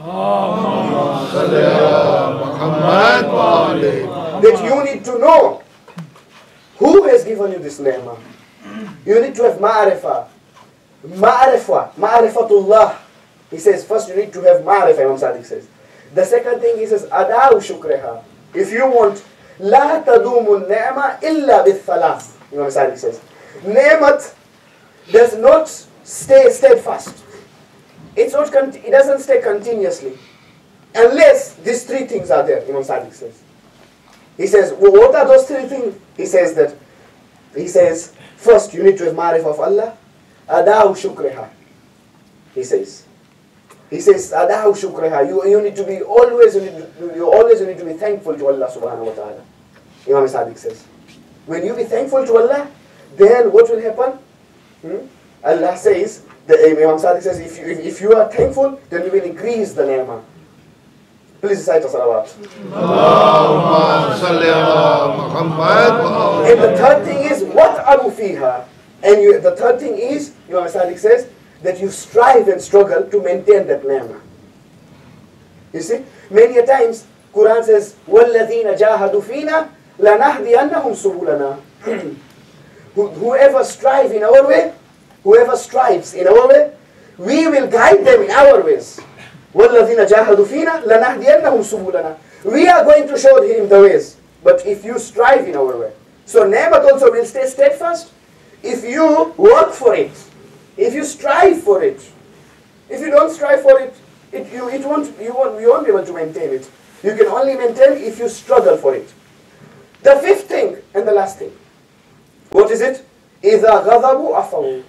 that you need to know who has given you this ni'mah. You need to have ma'rifah. Ma'rifah. Ma'rifatullah. He says, first you need to have ma'rifah, Imam Sadiq says. The second thing he says, ada'u shukriha. If you want, la tadumu ni'mah illa bithalath. Imam Sadiq says. Ni'mat does not stay steadfast. It's not, it doesn't stay continuously. Unless these three things are there, Imam Sadiq says. He says, well, what are those three things? He says that, he says, first you need to have ma'rifah of Allah. Ada'u shukriha. He says. He says, Ada'u shukriha. You, you need to be always, you, need to, you always need to be thankful to Allah subhanahu wa ta'ala. Imam Sadiq says. When you be thankful to Allah, then what will happen? Hmm? Allah says, the Imam Sadiq says, if you, if, if you are thankful, then you will increase the ni'mah. Please recite the salawat. And the third thing is, what abu fiha? And you, the third thing is, Imam Sadiq says, that you strive and struggle to maintain that ni'mah. You see, many a times, Quran says, وَالَّذِينَ جَاهَدُوا فِينَا لَنَهْدِيَنَّهُمْ سُبُلَنَا. Whoever strive in our way, whoever strives in our way, we will guide them in our ways. وَالَّذِينَ جَاهَدُوا فِينَا لَنَهْدِيَنَّهُمْ سُبُلَنَا. We are going to show him the ways. But if you strive in our way. So ni'mat also will stay steadfast if you work for it. If you strive for it. If you don't strive for it, it, you, it won't, you, won't, you won't be able to maintain it. You can only maintain if you struggle for it. The fifth thing and the last thing. What is it? إِذَا غَضَبُوا أَفَوْا.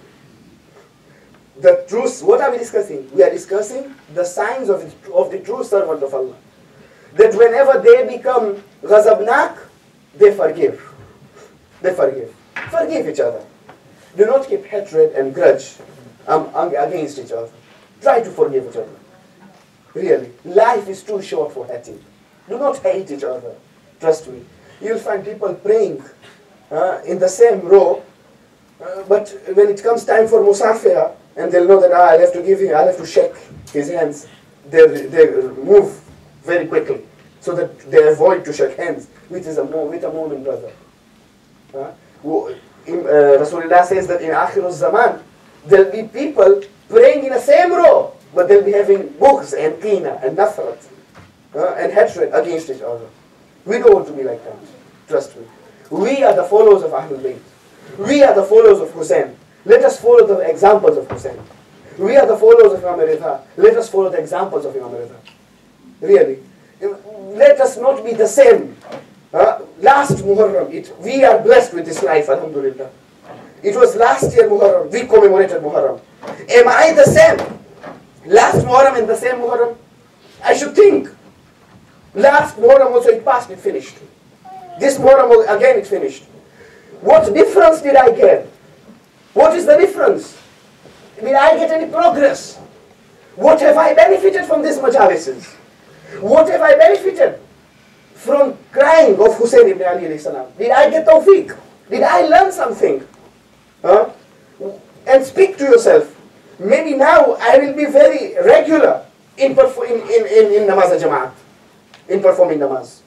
The truth, what are we discussing? We are discussing the signs of, it, of the true servant of Allah. That whenever they become ghazabnak, they forgive. They forgive. Forgive each other. Do not keep hatred and grudge um, against each other. Try to forgive each other. Really. Life is too short for hating. Do not hate each other. Trust me. You'll find people praying uh, in the same row, uh, but when it comes time for musafir, and they'll know that ah, I'll have to give him, I'll have to shake his hands, they they move very quickly so that they avoid to shake hands, which is a with a moment, brother. Uh, Uh, Rasulullah says that in Akhirul Zaman, there'll be people praying in the same row, but they'll be having bughz and qina and nafrat uh, and hatred against each other. We don't want to be like that. Trust me. We are the followers of Ahlul Bayt. We are the followers of Hussein. Let us follow the examples of Hussein. We are the followers of Imam Ridha. Let us follow the examples of Imam Ridha. Really. Let us not be the same. Uh, last Muharram, it, we are blessed with this life, alhamdulillah. It was last year Muharram, we commemorated Muharram. Am I the same? Last Muharram and the same Muharram? I should think. Last Muharram also it passed, it finished. This Muharram again it finished. What difference did I get? What is the difference? Did I get any progress? What have I benefited from these majalises? What have I benefited from crying of Hussein ibn Ali alayhi salam? Did I get tawfiq? Did I learn something? Huh? And speak to yourself. Maybe now I will be very regular in, in, in, in, in namaz al-jama'at, in performing namaz.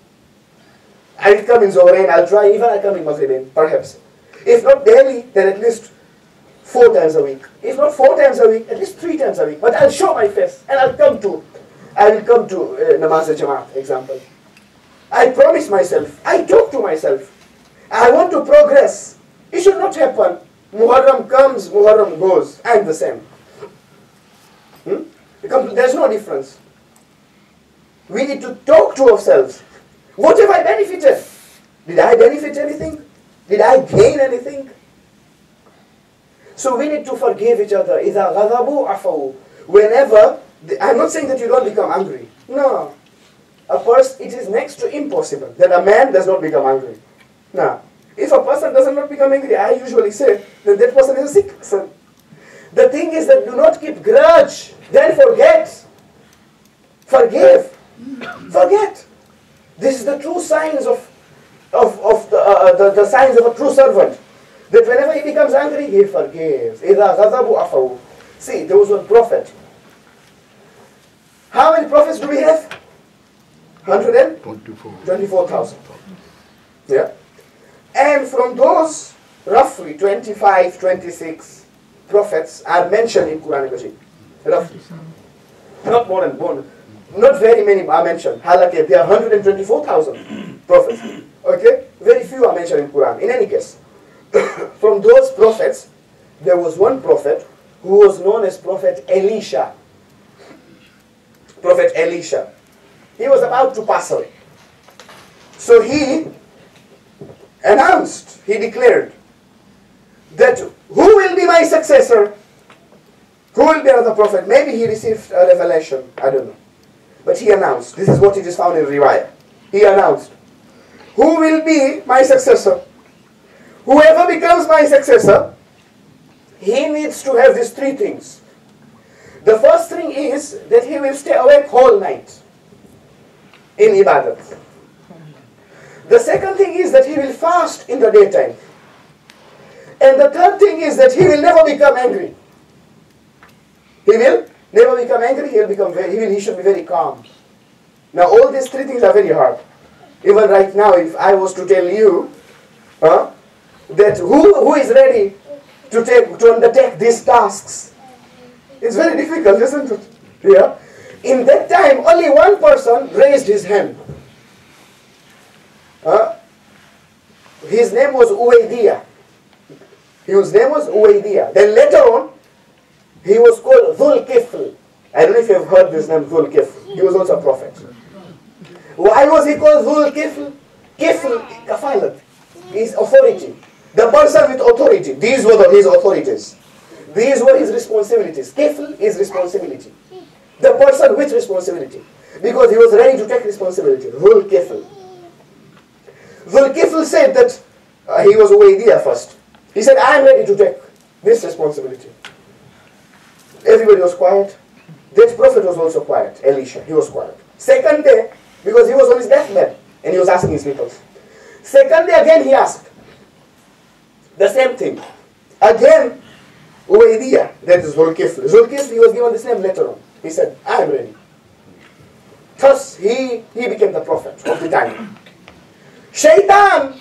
I will come in Zohrain, I'll try, even I'll come in Maghribin, perhaps. If not daily, then at least four times a week. If not four times a week, at least three times a week. But I'll show my face, and I'll come to, I will come to uh, namaz al-jama'at, example. I promise myself, I talk to myself, I want to progress. It should not happen. Muharram comes, Muharram goes. I'm the same. Hmm? There's no difference. We need to talk to ourselves. What have I benefited? Did I benefit anything? Did I gain anything? So we need to forgive each other. إِذَا غَضَبُوا عَفَوْا. Whenever, I'm not saying that you don't become angry. No. a person, it is next to impossible that a man does not become angry. Now, if a person does not become angry, I usually say that that person is a sick person. The thing is that do not keep grudge, then forget. Forgive. Forget. This is the true signs of, of, of the, uh, the, the signs of a true servant. That whenever he becomes angry, he forgives. إِذَا غَضَبُ عَفَوْا. See, there was one prophet. How many prophets do we have? one hundred twenty-four thousand. Yeah. And from those, roughly twenty-five, twenty-six prophets are mentioned in Quran Majid. Roughly. Not more than one. Not very many are mentioned. Halakha, there are one hundred twenty-four thousand prophets. Okay? Very few are mentioned in Quran. In any case, from those prophets, there was one prophet who was known as Prophet Elisha. Prophet Elisha. He was about to pass away. So he announced, he declared, that who will be my successor? Who will be another prophet? Maybe he received a revelation. I don't know. But he announced, this is what it is found in Riwayah. He announced, who will be my successor? Whoever becomes my successor, he needs to have these three things. The first thing is that he will stay awake whole night in ibadat. The second thing is that he will fast in the daytime. And the third thing is that he will never become angry. He will never become angry, he will become very, he, will, he should be very calm. Now all these three things are very hard. Even right now, if I was to tell you uh, that who, who is ready to take to undertake these tasks, it's very difficult, isn't it? Yeah. In that time, only one person raised his hand. Uh, his name was Uwaydiyah. His name was Uwaydiyah. Then later on, he was called Dhul Kifl. I don't know if you have heard this name, Dhul Kifl. He was also a prophet. Why was he called Dhul Kifl? Kifl, kafalat, is authority. The person with authority. These were the, his authorities. These were his responsibilities. Kifl is responsibility. The person with responsibility. Because he was ready to take responsibility. Dhul Kifl. Dhul Kifl said that uh, he was Uwaydiyah first. He said, I am ready to take this responsibility. Everybody was quiet. That prophet was also quiet. Elisha, he was quiet. Second day, because he was on his deathbed, and he was asking his people. Second day again he asked. The same thing. Again, Uwaydiyah, that is Zulkifl. Zulkifl, he was given this name later on. He said, I am ready. Thus, he, he became the prophet of the time. Shaitan,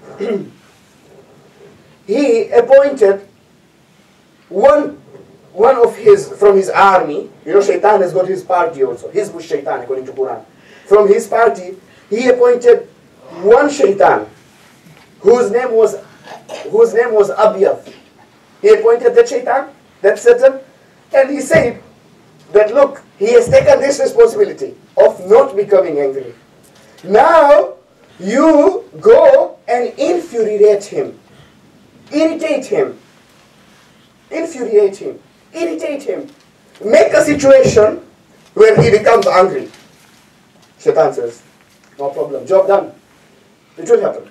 he appointed one, one of his, from his army. You know, Shaitan has got his party also. His was Shaitan, according to Quran. From his party, he appointed one Shaitan, whose name was, whose name was Abiyad. He appointed that Shaitan, that Satan, and he said that, look, he has taken this responsibility of not becoming angry. Now, you go and infuriate him. Irritate him. Infuriate him. Irritate him. Make a situation where he becomes angry. Shaitan says, no problem, job done. It will happen.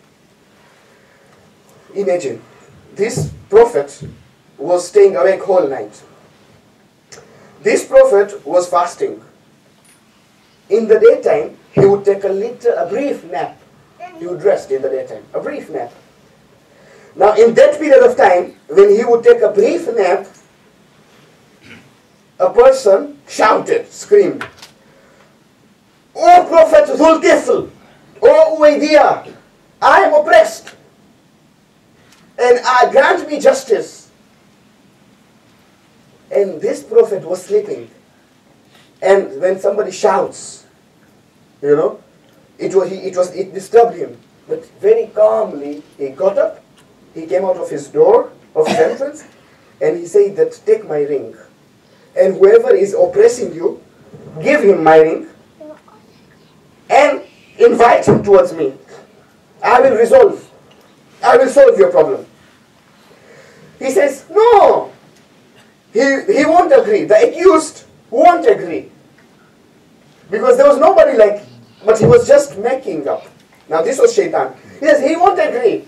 Imagine, this prophet was staying awake whole night. This prophet was fasting. In the daytime, he would take a little, a brief nap. He would rest in the daytime, a brief nap. Now, in that period of time, when he would take a brief nap, a person shouted, screamed, "O Prophet Dhul Kifl, O Uwaydiyah, I am oppressed, and uh, grant me justice." And this prophet was sleeping. And when somebody shouts, you know, it was, it was it disturbed him. But very calmly, he got up, he came out of his door, of his entrance, and he said that, take my ring. And whoever is oppressing you, give him my ring, and invite him towards me. I will resolve. I will solve your problem. He says, no. He, he won't agree. The accused won't agree. Because there was nobody like but he was just making up. Now this was Shaitan. He says, he won't agree.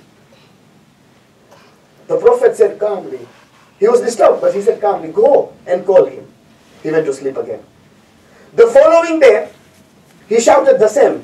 The Prophet said calmly. He was disturbed, but he said calmly, go and call him. He went to sleep again. The following day, he shouted the same.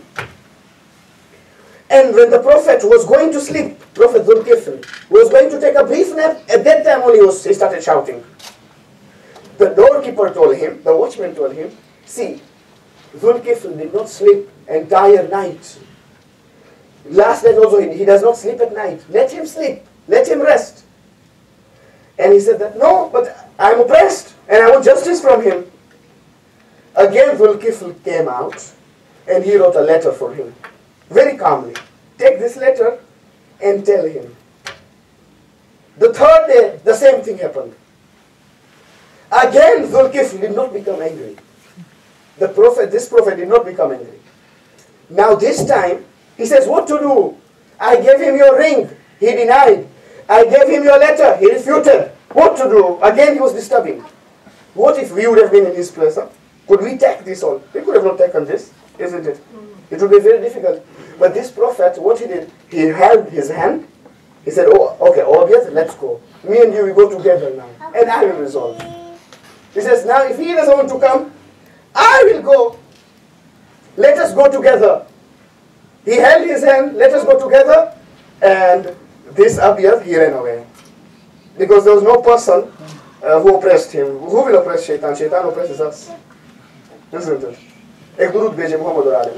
And when the Prophet was going to sleep, Prophet Dhul Kifl was going to take a brief nap, at that time only was, he started shouting. The doorkeeper told him, the watchman told him, see, Dhul Kifl did not sleep entire night. Last night also, he, he does not sleep at night. Let him sleep. Let him rest. And he said that, no, but I'm oppressed and I want justice from him. Again, Dhul Kifl came out and he wrote a letter for him. Very calmly. Take this letter and tell him. The third day, the same thing happened. Again, Dhul Kifl did not become angry. The prophet, this prophet did not become angry. Now this time, he says, what to do? I gave him your ring. He denied. I gave him your letter. He refuted. What to do? Again, he was disturbing. What if we would have been in his place? Huh? Could we take this all? We could have not taken this, isn't it? It would be very difficult. But this prophet, what he did, he held his hand. He said, oh, okay, Obvious, let's go. Me and you, we go together now. And I will resolve. He says, now if he doesn't want to come, I will go. Let us go together. He held his hand, let us go together. And this Abiyat, he ran away. Because there was no person uh, who oppressed him. Who will oppress Shaitan? Shaitan oppresses us. Isn't it? ایک درود بھیجے محمد اور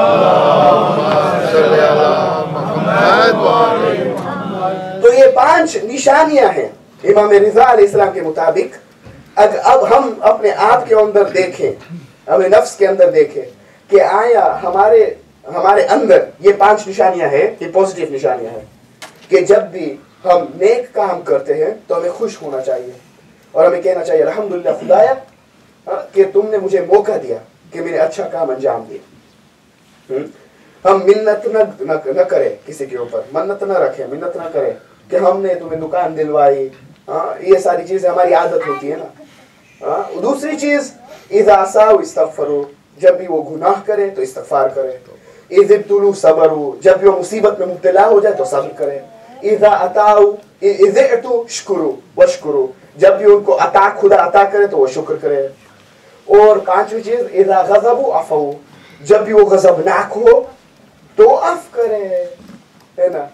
آل تو یہ پانچ نشانیاں ہیں امام رضا علیہ السلام کے مطابق. اب ہم اپنے آپ کے اندر دیکھیں, اپنے نفس کے اندر دیکھیں کہ آیا ہمارے ہمارے اندر یہ پانچ نشانیاں ہیں, یہ پازیٹیو نشانیاں ہیں کہ جب بھی ہم نیک کام کرتے ہیں تو ہمیں خوش ہونا چاہیے اور ہمیں کہنا چاہیے الحمدللہ خدایا کہ تم نے مجھے موقع دیا کہ میں نے اچھا کام انجام دیا. ہم منت نہ نہ کریں کسی کے اوپر, منت نہ رکھیں, منت نہ کریں کہ ہم نے تمہیں دکان دلوائی. یہ ساری چیزیں ہماری عادت ہوتی ہے نا. دوسری چیز اذا عصوا استغفروا, جب بھی وہ گناہ کرے تو استغفار کرے. اذا ابتلوا صبروا, جب بھی وہ مصیبت میں مبتلا ہو جائے تو صبر کرے. اذا اتاؤ اذا اتوا شکروا واشکروا, جب بھی ان کو عطا خدا عطا کرے تو وہ شکر کرے. اور پانچویں چیز اذا غضبوا عفوا, جب بھی وہ غضبناک ہو تو عفو کرے, ہے نا.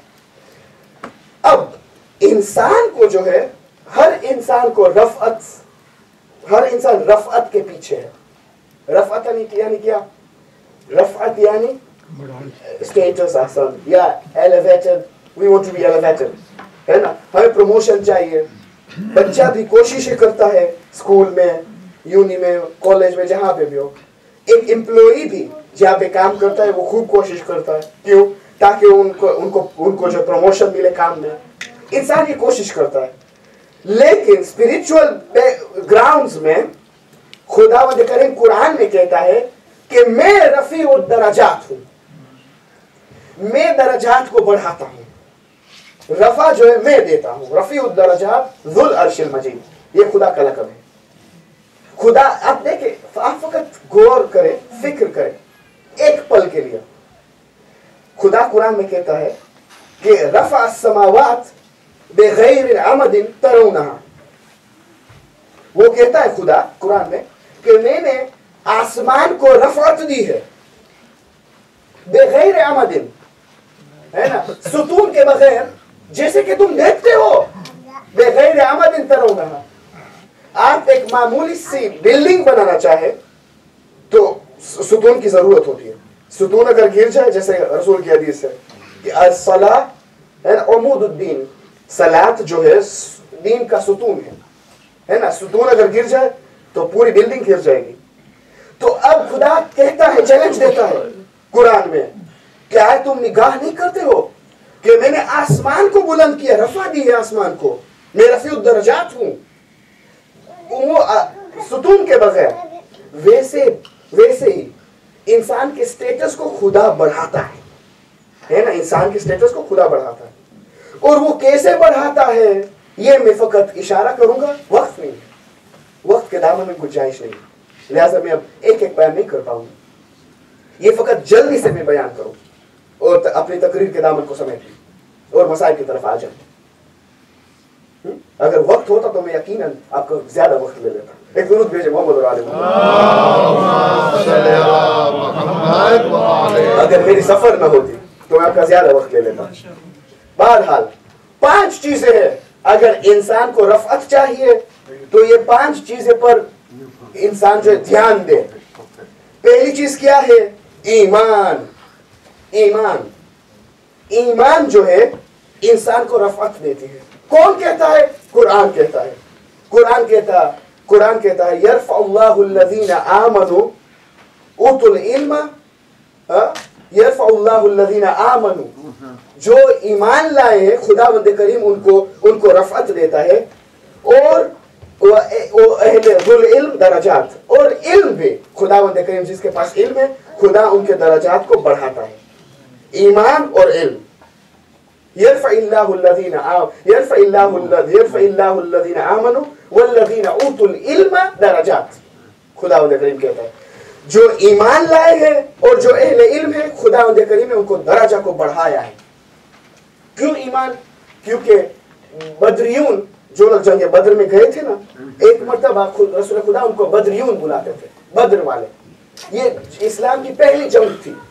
اب انسان کو جو ہے, ہر انسان کو رفعت, ہر انسان رفعت کے پیچھے ہے. رفعت یعنی کیا؟ رفعت یعنی اسٹیٹس حاصل یا elevated, we want to be elevated, ہے نا. ہمیں پروموشن چاہیے. بچہ بھی کوششیں کرتا ہے اسکول میں, یونی میں, کالج میں, جہاں پہ بھی ہو. ایک امپلائی بھی جہاں پہ کام کرتا ہے وہ خوب کوشش کرتا ہے. کیوں؟ تاکہ ان کو ان کو ان کو جو پروموشن ملے کام میں. انسان یہ کوشش کرتا ہے. لیکن اسپرچل گراؤنڈز میں خداوند کریم قرآن میں کہتا ہے کہ میں رفیع الدرجات ہوں, میں درجات کو بڑھاتا ہوں. رفع جو ہے میں دیتا ہوں. رفیع الدرجات ذو العرش المجید, یہ خدا کا لقب ہے. خدا, آپ دیکھیں, آپ فقط غور کریں, فکر کریں ایک پل کے لیے. خدا قرآن میں کہتا ہے کہ رفع السماوات بغیر عمد ترونها, وہ کہتا ہے خدا قرآن میں کہ میں نے آسمان کو رفعت دی ہے بغیر عمد, ہے نا, ستون کے بغیر, جیسے کہ تم دیکھتے ہو. بغیر عمد ترونها, آپ ایک معمولی سی بلڈنگ بنانا چاہے تو ستون کی ضرورت ہوتی ہے. ستون اگر گر جائے, جیسے رسول کی حدیث ہے کہ الصلاۃ عمود الدین, صلاۃ جو ہے دین کا ستون ہے, ہے نا. ستون اگر گر جائے تو پوری بلڈنگ گر جائے گی. تو اب خدا کہتا ہے, چیلنج دیتا ہے قرآن میں, کیا تم نگاہ نہیں کرتے ہو کہ میں نے آسمان کو بلند کیا, رفع دی ہے آسمان کو, میں رفیع الدرجات ہوں. وہ ستون کے بغیر ویسے ویسے ہی انسان کے سٹیٹس کو خدا بڑھاتا ہے, ہے نا. انسان کے سٹیٹس کو خدا بڑھاتا ہے. اور وہ کیسے بڑھاتا ہے یہ میں فقط اشارہ کروں گا, وقت نہیں, وقت کے دامن میں گنجائش نہیں, لہٰذا میں اب ایک ایک بیان نہیں کر پاؤں گا. یہ فقط جلدی سے میں بیان کروں اور اپنی تقریر کے دامن کو سمیٹ لوں اور مسائل کی طرف آ جاؤں. اگر وقت ہوتا تو میں یقیناً آپ کو زیادہ وقت لے لیتا. ایک درود بھیجے محمد اور آل محمد. اگر میری سفر نہ ہوتی تو میں آپ کا زیادہ وقت لے لیتا. بہرحال پانچ چیزیں ہیں. اگر انسان کو رفعت چاہیے تو یہ پانچ چیزیں پر انسان جو ہے دھیان دے. پہلی چیز کیا ہے؟ ایمان. ایمان ایمان جو ہے انسان کو رفعت دیتی ہے. کون کہتا ہے؟ قرآن کہتا ہے. قرآن کہتا قرآن کہتا ہے یرفع اللہ الذین آمنوا اوتوا العلم. یرفع اللہ الذین آمنوا، جو ایمان لائے ہیں خداوند کریم ان کو ان کو رفعت دیتا ہے. اور اہل ذل علم درجات، اور علم بھی خداوند کریم جس کے پاس علم ہے خدا ان کے درجات کو بڑھاتا ہے. ایمان اور علم. یرفع اللہ الذین یرفع اللہ یرفع اللہ الذین آمنوا والذین اوتوا العلم درجات. خداوند کریم کہتا ہے جو ایمان لائے ہیں اور جو اہل علم ہے خداوند کریم نے ان کو درجہ کو بڑھایا ہے. کیوں ایمان؟ کیونکہ بدریون جو لوگ جنگ بدر میں گئے تھے نا، ایک مرتبہ رسول خدا ان کو بدریون بلاتے تھے. بدر والے، یہ اسلام کی پہلی جنگ تھی.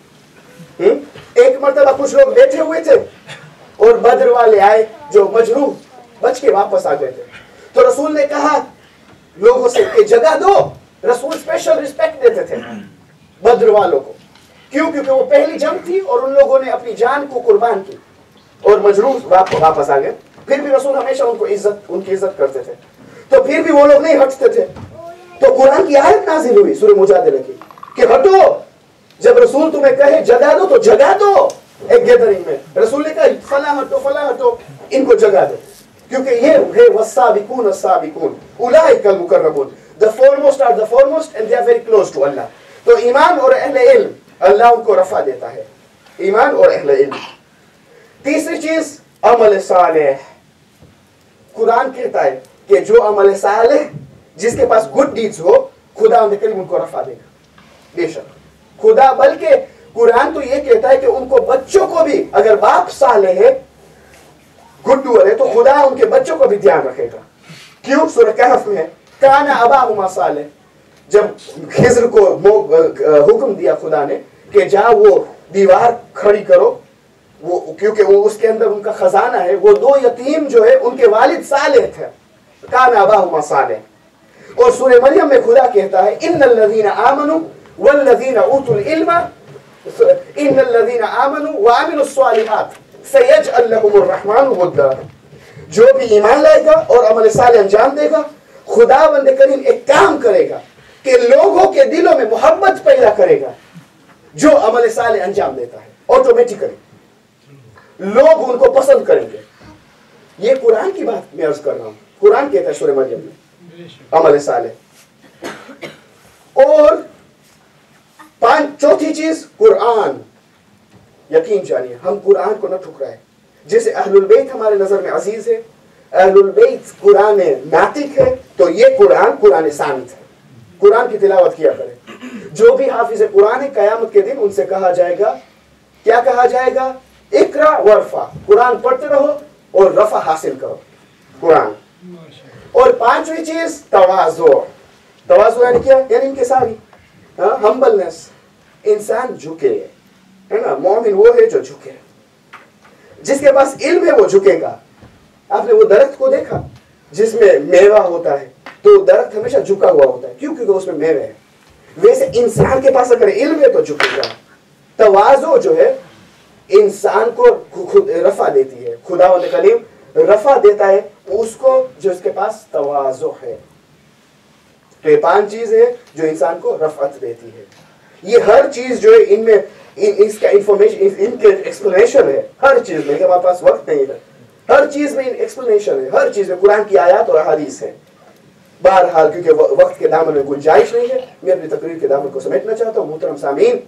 ایک مرتبہ کچھ لوگ بیٹھے ہوئے تھے اور بدر والے آئے جو مجروح بچ کے واپس آ گئے تھے. تو رسول نے کہا لوگوں سے کہ جگہ دو. رسول اسپیشل رسپیکٹ دیتے تھے بدر والوں کو. کیوں؟ کیونکہ وہ پہلی جنگ تھی اور ان لوگوں نے اپنی جان کو قربان کی اور مجروح واپس آ گئے. پھر بھی رسول ہمیشہ ان کو عزت ان کی عزت کرتے تھے. تو پھر بھی وہ لوگ نہیں ہٹتے تھے. تو قرآن کی آیت نازل ہوئی سورہ مجادلہ کی کہ ہٹو. جب رسول تمہیں کہے جگہ دو تو جگہ دو. ایک گیدرنگ میں رسول نے کہا فلاں ہٹو فلاں ہٹو، ان کو جگہ دو. کیونکہ یہ ہے والسابقون السابقون اولئک المقربون. The foremost are the foremost and they are very close to Allah. تو ایمان اور اہل علم اللہ ان کو رفع دیتا ہے. ایمان اور اہل علم. تیسری چیز عمل صالح. قرآن کہتا ہے کہ جو عمل صالح جس کے پاس گڈ ڈیڈز ہو خدا ان کریم ان کو رفع دے گا. بے شک خدا، بلکہ قرآن تو یہ کہتا ہے کہ ان کو بچوں کو بھی، اگر باپ صالح ہے گڈ ڈوئر ہے تو خدا ان کے بچوں کو بھی دھیان رکھے گا. کیوں؟ سورہ کہف میں ہے کانا اباہما صالح. جب خضر کو حکم دیا خدا نے کہ جا وہ دیوار کھڑی کرو، وہ کیونکہ وہ اس کے اندر ان کا خزانہ ہے. وہ دو یتیم جو ہے ان کے والد صالح تھے. کانا اباہما صالح. اور سورہ مریم میں خدا کہتا ہے ان الذین آمنوا والذین اوتوا العلم ان الذین آمنوا وعملوا الصالحات سیجعل لهم الرحمن ودا. جو بھی ایمان لائے گا اور عمل صالح انجام دے گا خداوند کریم ایک کام کرے گا کہ لوگوں کے دلوں میں محبت پیدا کرے گا. جو عمل صالح انجام دیتا ہے آٹومیٹکلی لوگ ان کو پسند کریں گے. یہ قرآن کی بات میں عرض کر رہا ہوں. قرآن کہتا ہے سورہ مریم میں عمل صالح. اور پانچ چوتھی چیز قرآن. یقین جانیے ہم قرآن کو نہ ٹھکرائیں. جیسے اہل البیت ہمارے نظر میں عزیز ہے، اہل البیت قرآن ناطق ہے، تو یہ قرآن قرآن صامت ہے. قرآن کی تلاوت کیا کرے. جو بھی حافظ قرآن ہے قیامت کے دن ان سے کہا جائے گا، کیا کہا جائے گا؟ اقرا ورفع. قرآن پڑھتے رہو اور رفع حاصل کرو قرآن. اور پانچویں چیز تواضع. تواضع یعنی کیا؟ یعنی انکساری، ہمبلنس. انسان جھکے ہے نا. مومن وہ ہے جو جھکے. جس کے پاس علم ہے وہ جھکے گا. آپ نے وہ درخت کو دیکھا جس میں میوہ ہوتا ہے تو درخت ہمیشہ جھکا ہوا ہوتا ہے. کیوں؟ کیونکہ اس میں میوہ ہے. ویسے انسان کے پاس اگر علم ہے تو جھکے گا. تواضع جو ہے انسان کو خود رفع دیتی ہے. خداوند کریم رفع دیتا ہے اس کو جو اس کے پاس تواضع ہے. تو یہ پانچ چیز ہے جو انسان کو رفعت دیتی ہے. یہ ہر چیز جو ہے ان میں اس کا انفارمیشن ان کے ایکسپلینیشن ہے. ہر چیز میں ہمارے پاس وقت نہیں ہے. ہر چیز میں ایکسپلینیشن ہے. ہر چیز میں قرآن کی آیات اور احادیث ہے. بہرحال کیونکہ وقت کے دامن میں گنجائش نہیں ہے میں اپنی تقریر کے دامن کو سمیٹنا چاہتا ہوں. محترم سامعین،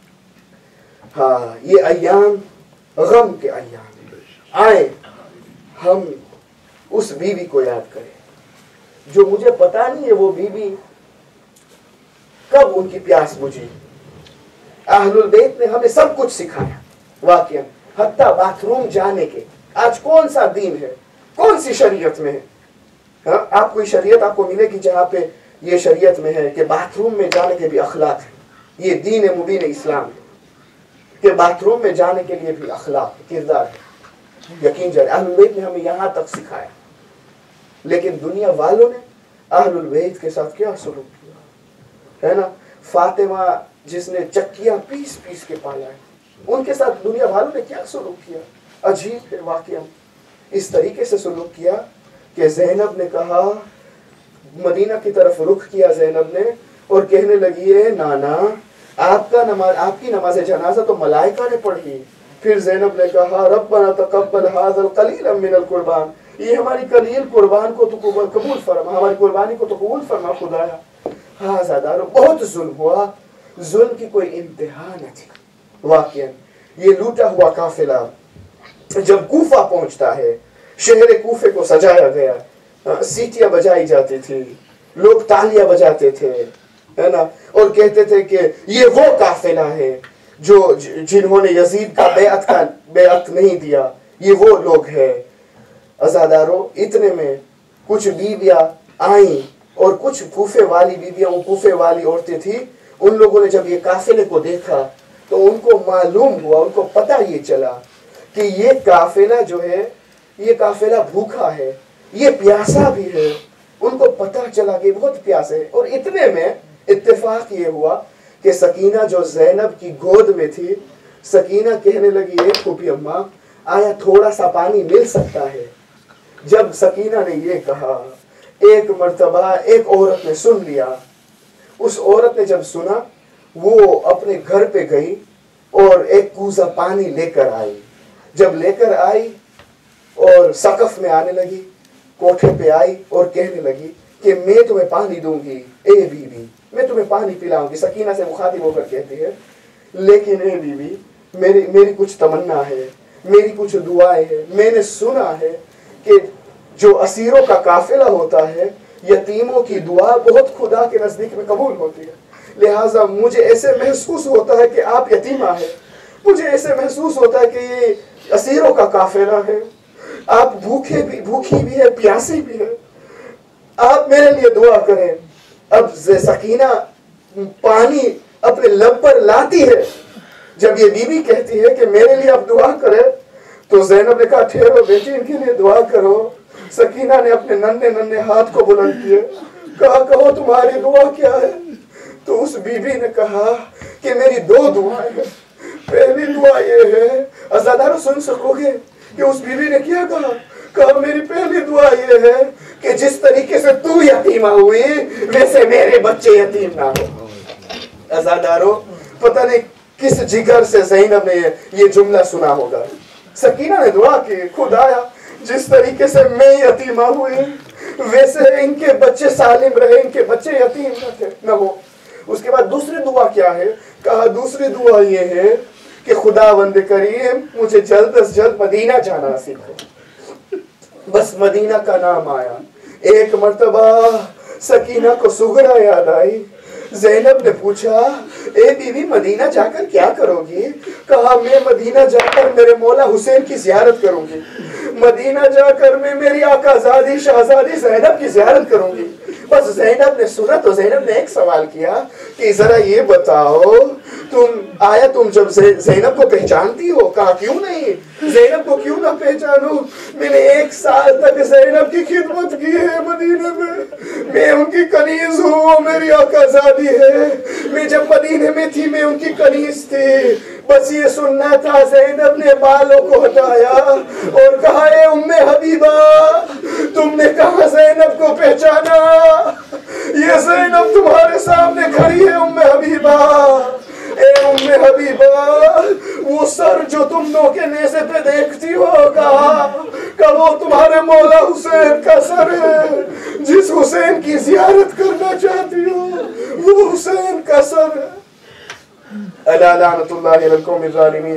ہاں یہ ایام غم کے ایام آئے ہم اس بیوی کو یاد کریں جو مجھے پتا نہیں ہے وہ بیوی کب ان کی پیاس بجھی. اہل البیت نے ہمیں سب کچھ سکھایا واقعا، حتیٰ باتھ روم جانے کے. آج کون سا دین ہے، کون سی شریعت میں ہے؟ ہاں آپ کوئی شریعت آپ کو ملے گی جہاں پہ یہ شریعت میں ہے کہ باتھ روم میں جانے کے بھی اخلاق ہے؟ یہ دین مبین اسلام ہے کہ باتھ روم میں جانے کے لیے بھی اخلاق کردار ہے. یقین جانے اہل البیت نے ہمیں یہاں تک سکھایا. لیکن دنیا والوں نے اہل البیت کے ساتھ کیا سلوک کیا ہے نا. فاطمہ جس نے چکیاں پیس پیس کے پالا ہے، ان کے ساتھ دنیا والوں نے کیا سلوک کیا؟ عجیب ہے واقعہ. اس طریقے سے سلوک کیا کہ زینب نے کہا، مدینہ کی طرف رخ کیا زینب نے اور کہنے لگی ہے نانا آپ کا نماز آپ کی نماز جنازہ تو ملائکہ نے پڑھی. پھر زینب نے کہا ربنا تقبل هذا القلیل من القربان، یہ ہماری قلیل قربان کو تو قبول فرما، ہماری قربانی کو تو قبول فرما خدایا. ہاں زادارو بہت ظلم ہوا، ظلم کی کوئی انتہا نہ تھی. واقعا یہ لوٹا ہوا قافلہ جب کوفہ پہنچتا ہے، شہر کوفے کو سجایا گیا، سیٹیاں بجائی جاتی تھی، لوگ تالیاں بجاتے تھے ہے نا، اور کہتے تھے کہ یہ وہ قافلہ ہے جو جنہوں نے یزید کا بیعت کا بیعت نہیں دیا، یہ وہ لوگ ہیں. عزادارو اتنے میں کچھ بیویاں آئیں اور کچھ کوفے والی بیویاں، وہ کوفے والی عورتیں تھیں، ان لوگوں نے جب یہ قافلے کو دیکھا تو ان کو معلوم ہوا، ان کو پتہ یہ چلا کہ یہ قافلہ جو ہے یہ قافلہ بھوکا ہے، یہ پیاسا بھی ہے. ان کو پتہ چلا کہ بہت پیاسے ہے. اور اتنے میں اتفاق یہ ہوا کہ سکینہ جو زینب کی گود میں تھی، سکینہ کہنے لگی اے پھوپھی اماں آیا تھوڑا سا پانی مل سکتا ہے؟ جب سکینہ نے یہ کہا، ایک مرتبہ ایک عورت نے سن لیا. اس عورت نے جب سنا وہ اپنے گھر پہ گئی اور ایک کوزہ پانی لے کر آئی. جب لے کر آئی اور سقف میں آنے لگی، کوٹھے پہ آئی اور کہنے لگی کہ میں تمہیں پانی دوں گی اے بی بی، میں تمہیں پانی پلاؤں گی. سکینہ سے مخاطب ہو کر کہتی ہے لیکن اے بی بی میری میری کچھ تمنا ہے، میری کچھ دعائیں ہیں. میں نے سنا ہے کہ جو اسیروں کا قافلہ ہوتا ہے، یتیموں کی دعا بہت خدا کے نزدیک میں قبول ہوتی ہے. لہٰذا مجھے ایسے محسوس ہوتا ہے کہ آپ یتیمہ ہیں، مجھے ایسے محسوس ہوتا ہے کہ یہ اسیروں کا قافلہ ہے، آپ بھوکے بھی بھوکی بھی ہے، پیاسی بھی ہے، آپ میرے لیے دعا کریں. اب سکینہ پانی اپنے لب پر لاتی ہے. جب یہ بی بی کہتی ہے کہ میرے لیے آپ دعا کریں تو زینب نے کہا ٹھہرو بیٹی ان کے لیے دعا کرو. سکینہ نے اپنے ننھے ننھے ہاتھ کو بلند کیے، کہا کہو تمہاری دعا کیا ہے؟ تو اس بی بی نے کہا کہ میری دو دعائیں ہیں. پہلی دعا یہ ہے، عزادارو سن سکو گے کہ اس بی بی نے کیا کہا؟ کہا میری پہلی دعا یہ ہے کہ جس طریقے سے تو یتیمہ ہوئی ویسے میرے بچے یتیم نہ ہو. عزادارو پتہ نہیں کس جگر سے زینب نے یہ جملہ سنا ہوگا. سکینہ نے دعا کی خدایا جس طریقے سے میں یتیمہ ہوئی ویسے ان کے بچے سالم رہے، ان کے بچے یتیم نہ تھے نہ ہو. اس کے بعد دوسری دعا کیا ہے؟ کہا دوسری دعا یہ ہے کہ خداوند کریم مجھے جلد از جلد مدینہ جانا نصیب ہو. بس مدینہ کا نام آیا. ایک مرتبہ سکینہ کو سغرا یاد آئی. زینب نے پوچھا اے بیوی مدینہ جا کر کیا کرو گی؟ کہا میں مدینہ جا کر میرے مولا حسین کی زیارت کروں گی، مدینہ جا کر میں میری آقا زادی شہزادی زینب کی زیارت کروں گی. بس زینب نے سنا تو زینب نے ایک سوال کیا کہ ذرا یہ بتاؤ تم آیا تم جب زینب کو پہچانتی ہو؟ کہا کیوں نہیں، زینب کو کیوں نہ پہچانو، میں نے ایک سال تک زینب کی خدمت کی ہے مدینے میں، میں ان کی کنیز ہوں، میری آقا زادی ہے، میں جب مدینے میں تھی میں ان کی کنیز تھی. بس یہ سننا تھا. زینب نے بالوں کو ہٹایا اور کہا اے ام حبیبہ تم نے کہا زینب کو پہچانا، یہ زینب تمہارے سامنے کھڑی ہے ام حبیبہ. اے ام حبیبہ وہ سر جو تم نو کے نیزے پہ دیکھتی ہو کہا کہ وہ تمہارے مولا حسین کا سر ہے، جس حسین کی زیارت کرنا چاہتی ہو وہ حسین کا سر ہے. الا لعنت اللہ علی القوم الظالمین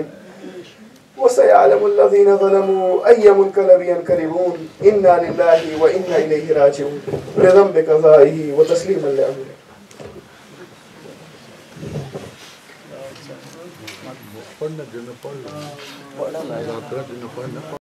وسيعلم الذين ظلموا أي منقلب ينقلبون إنا لله وإنا إليه راجعون بذنب قضائه وتسليما لأمره. پڑھنا جن پڑھ لو مذاکرات نہ پڑھنا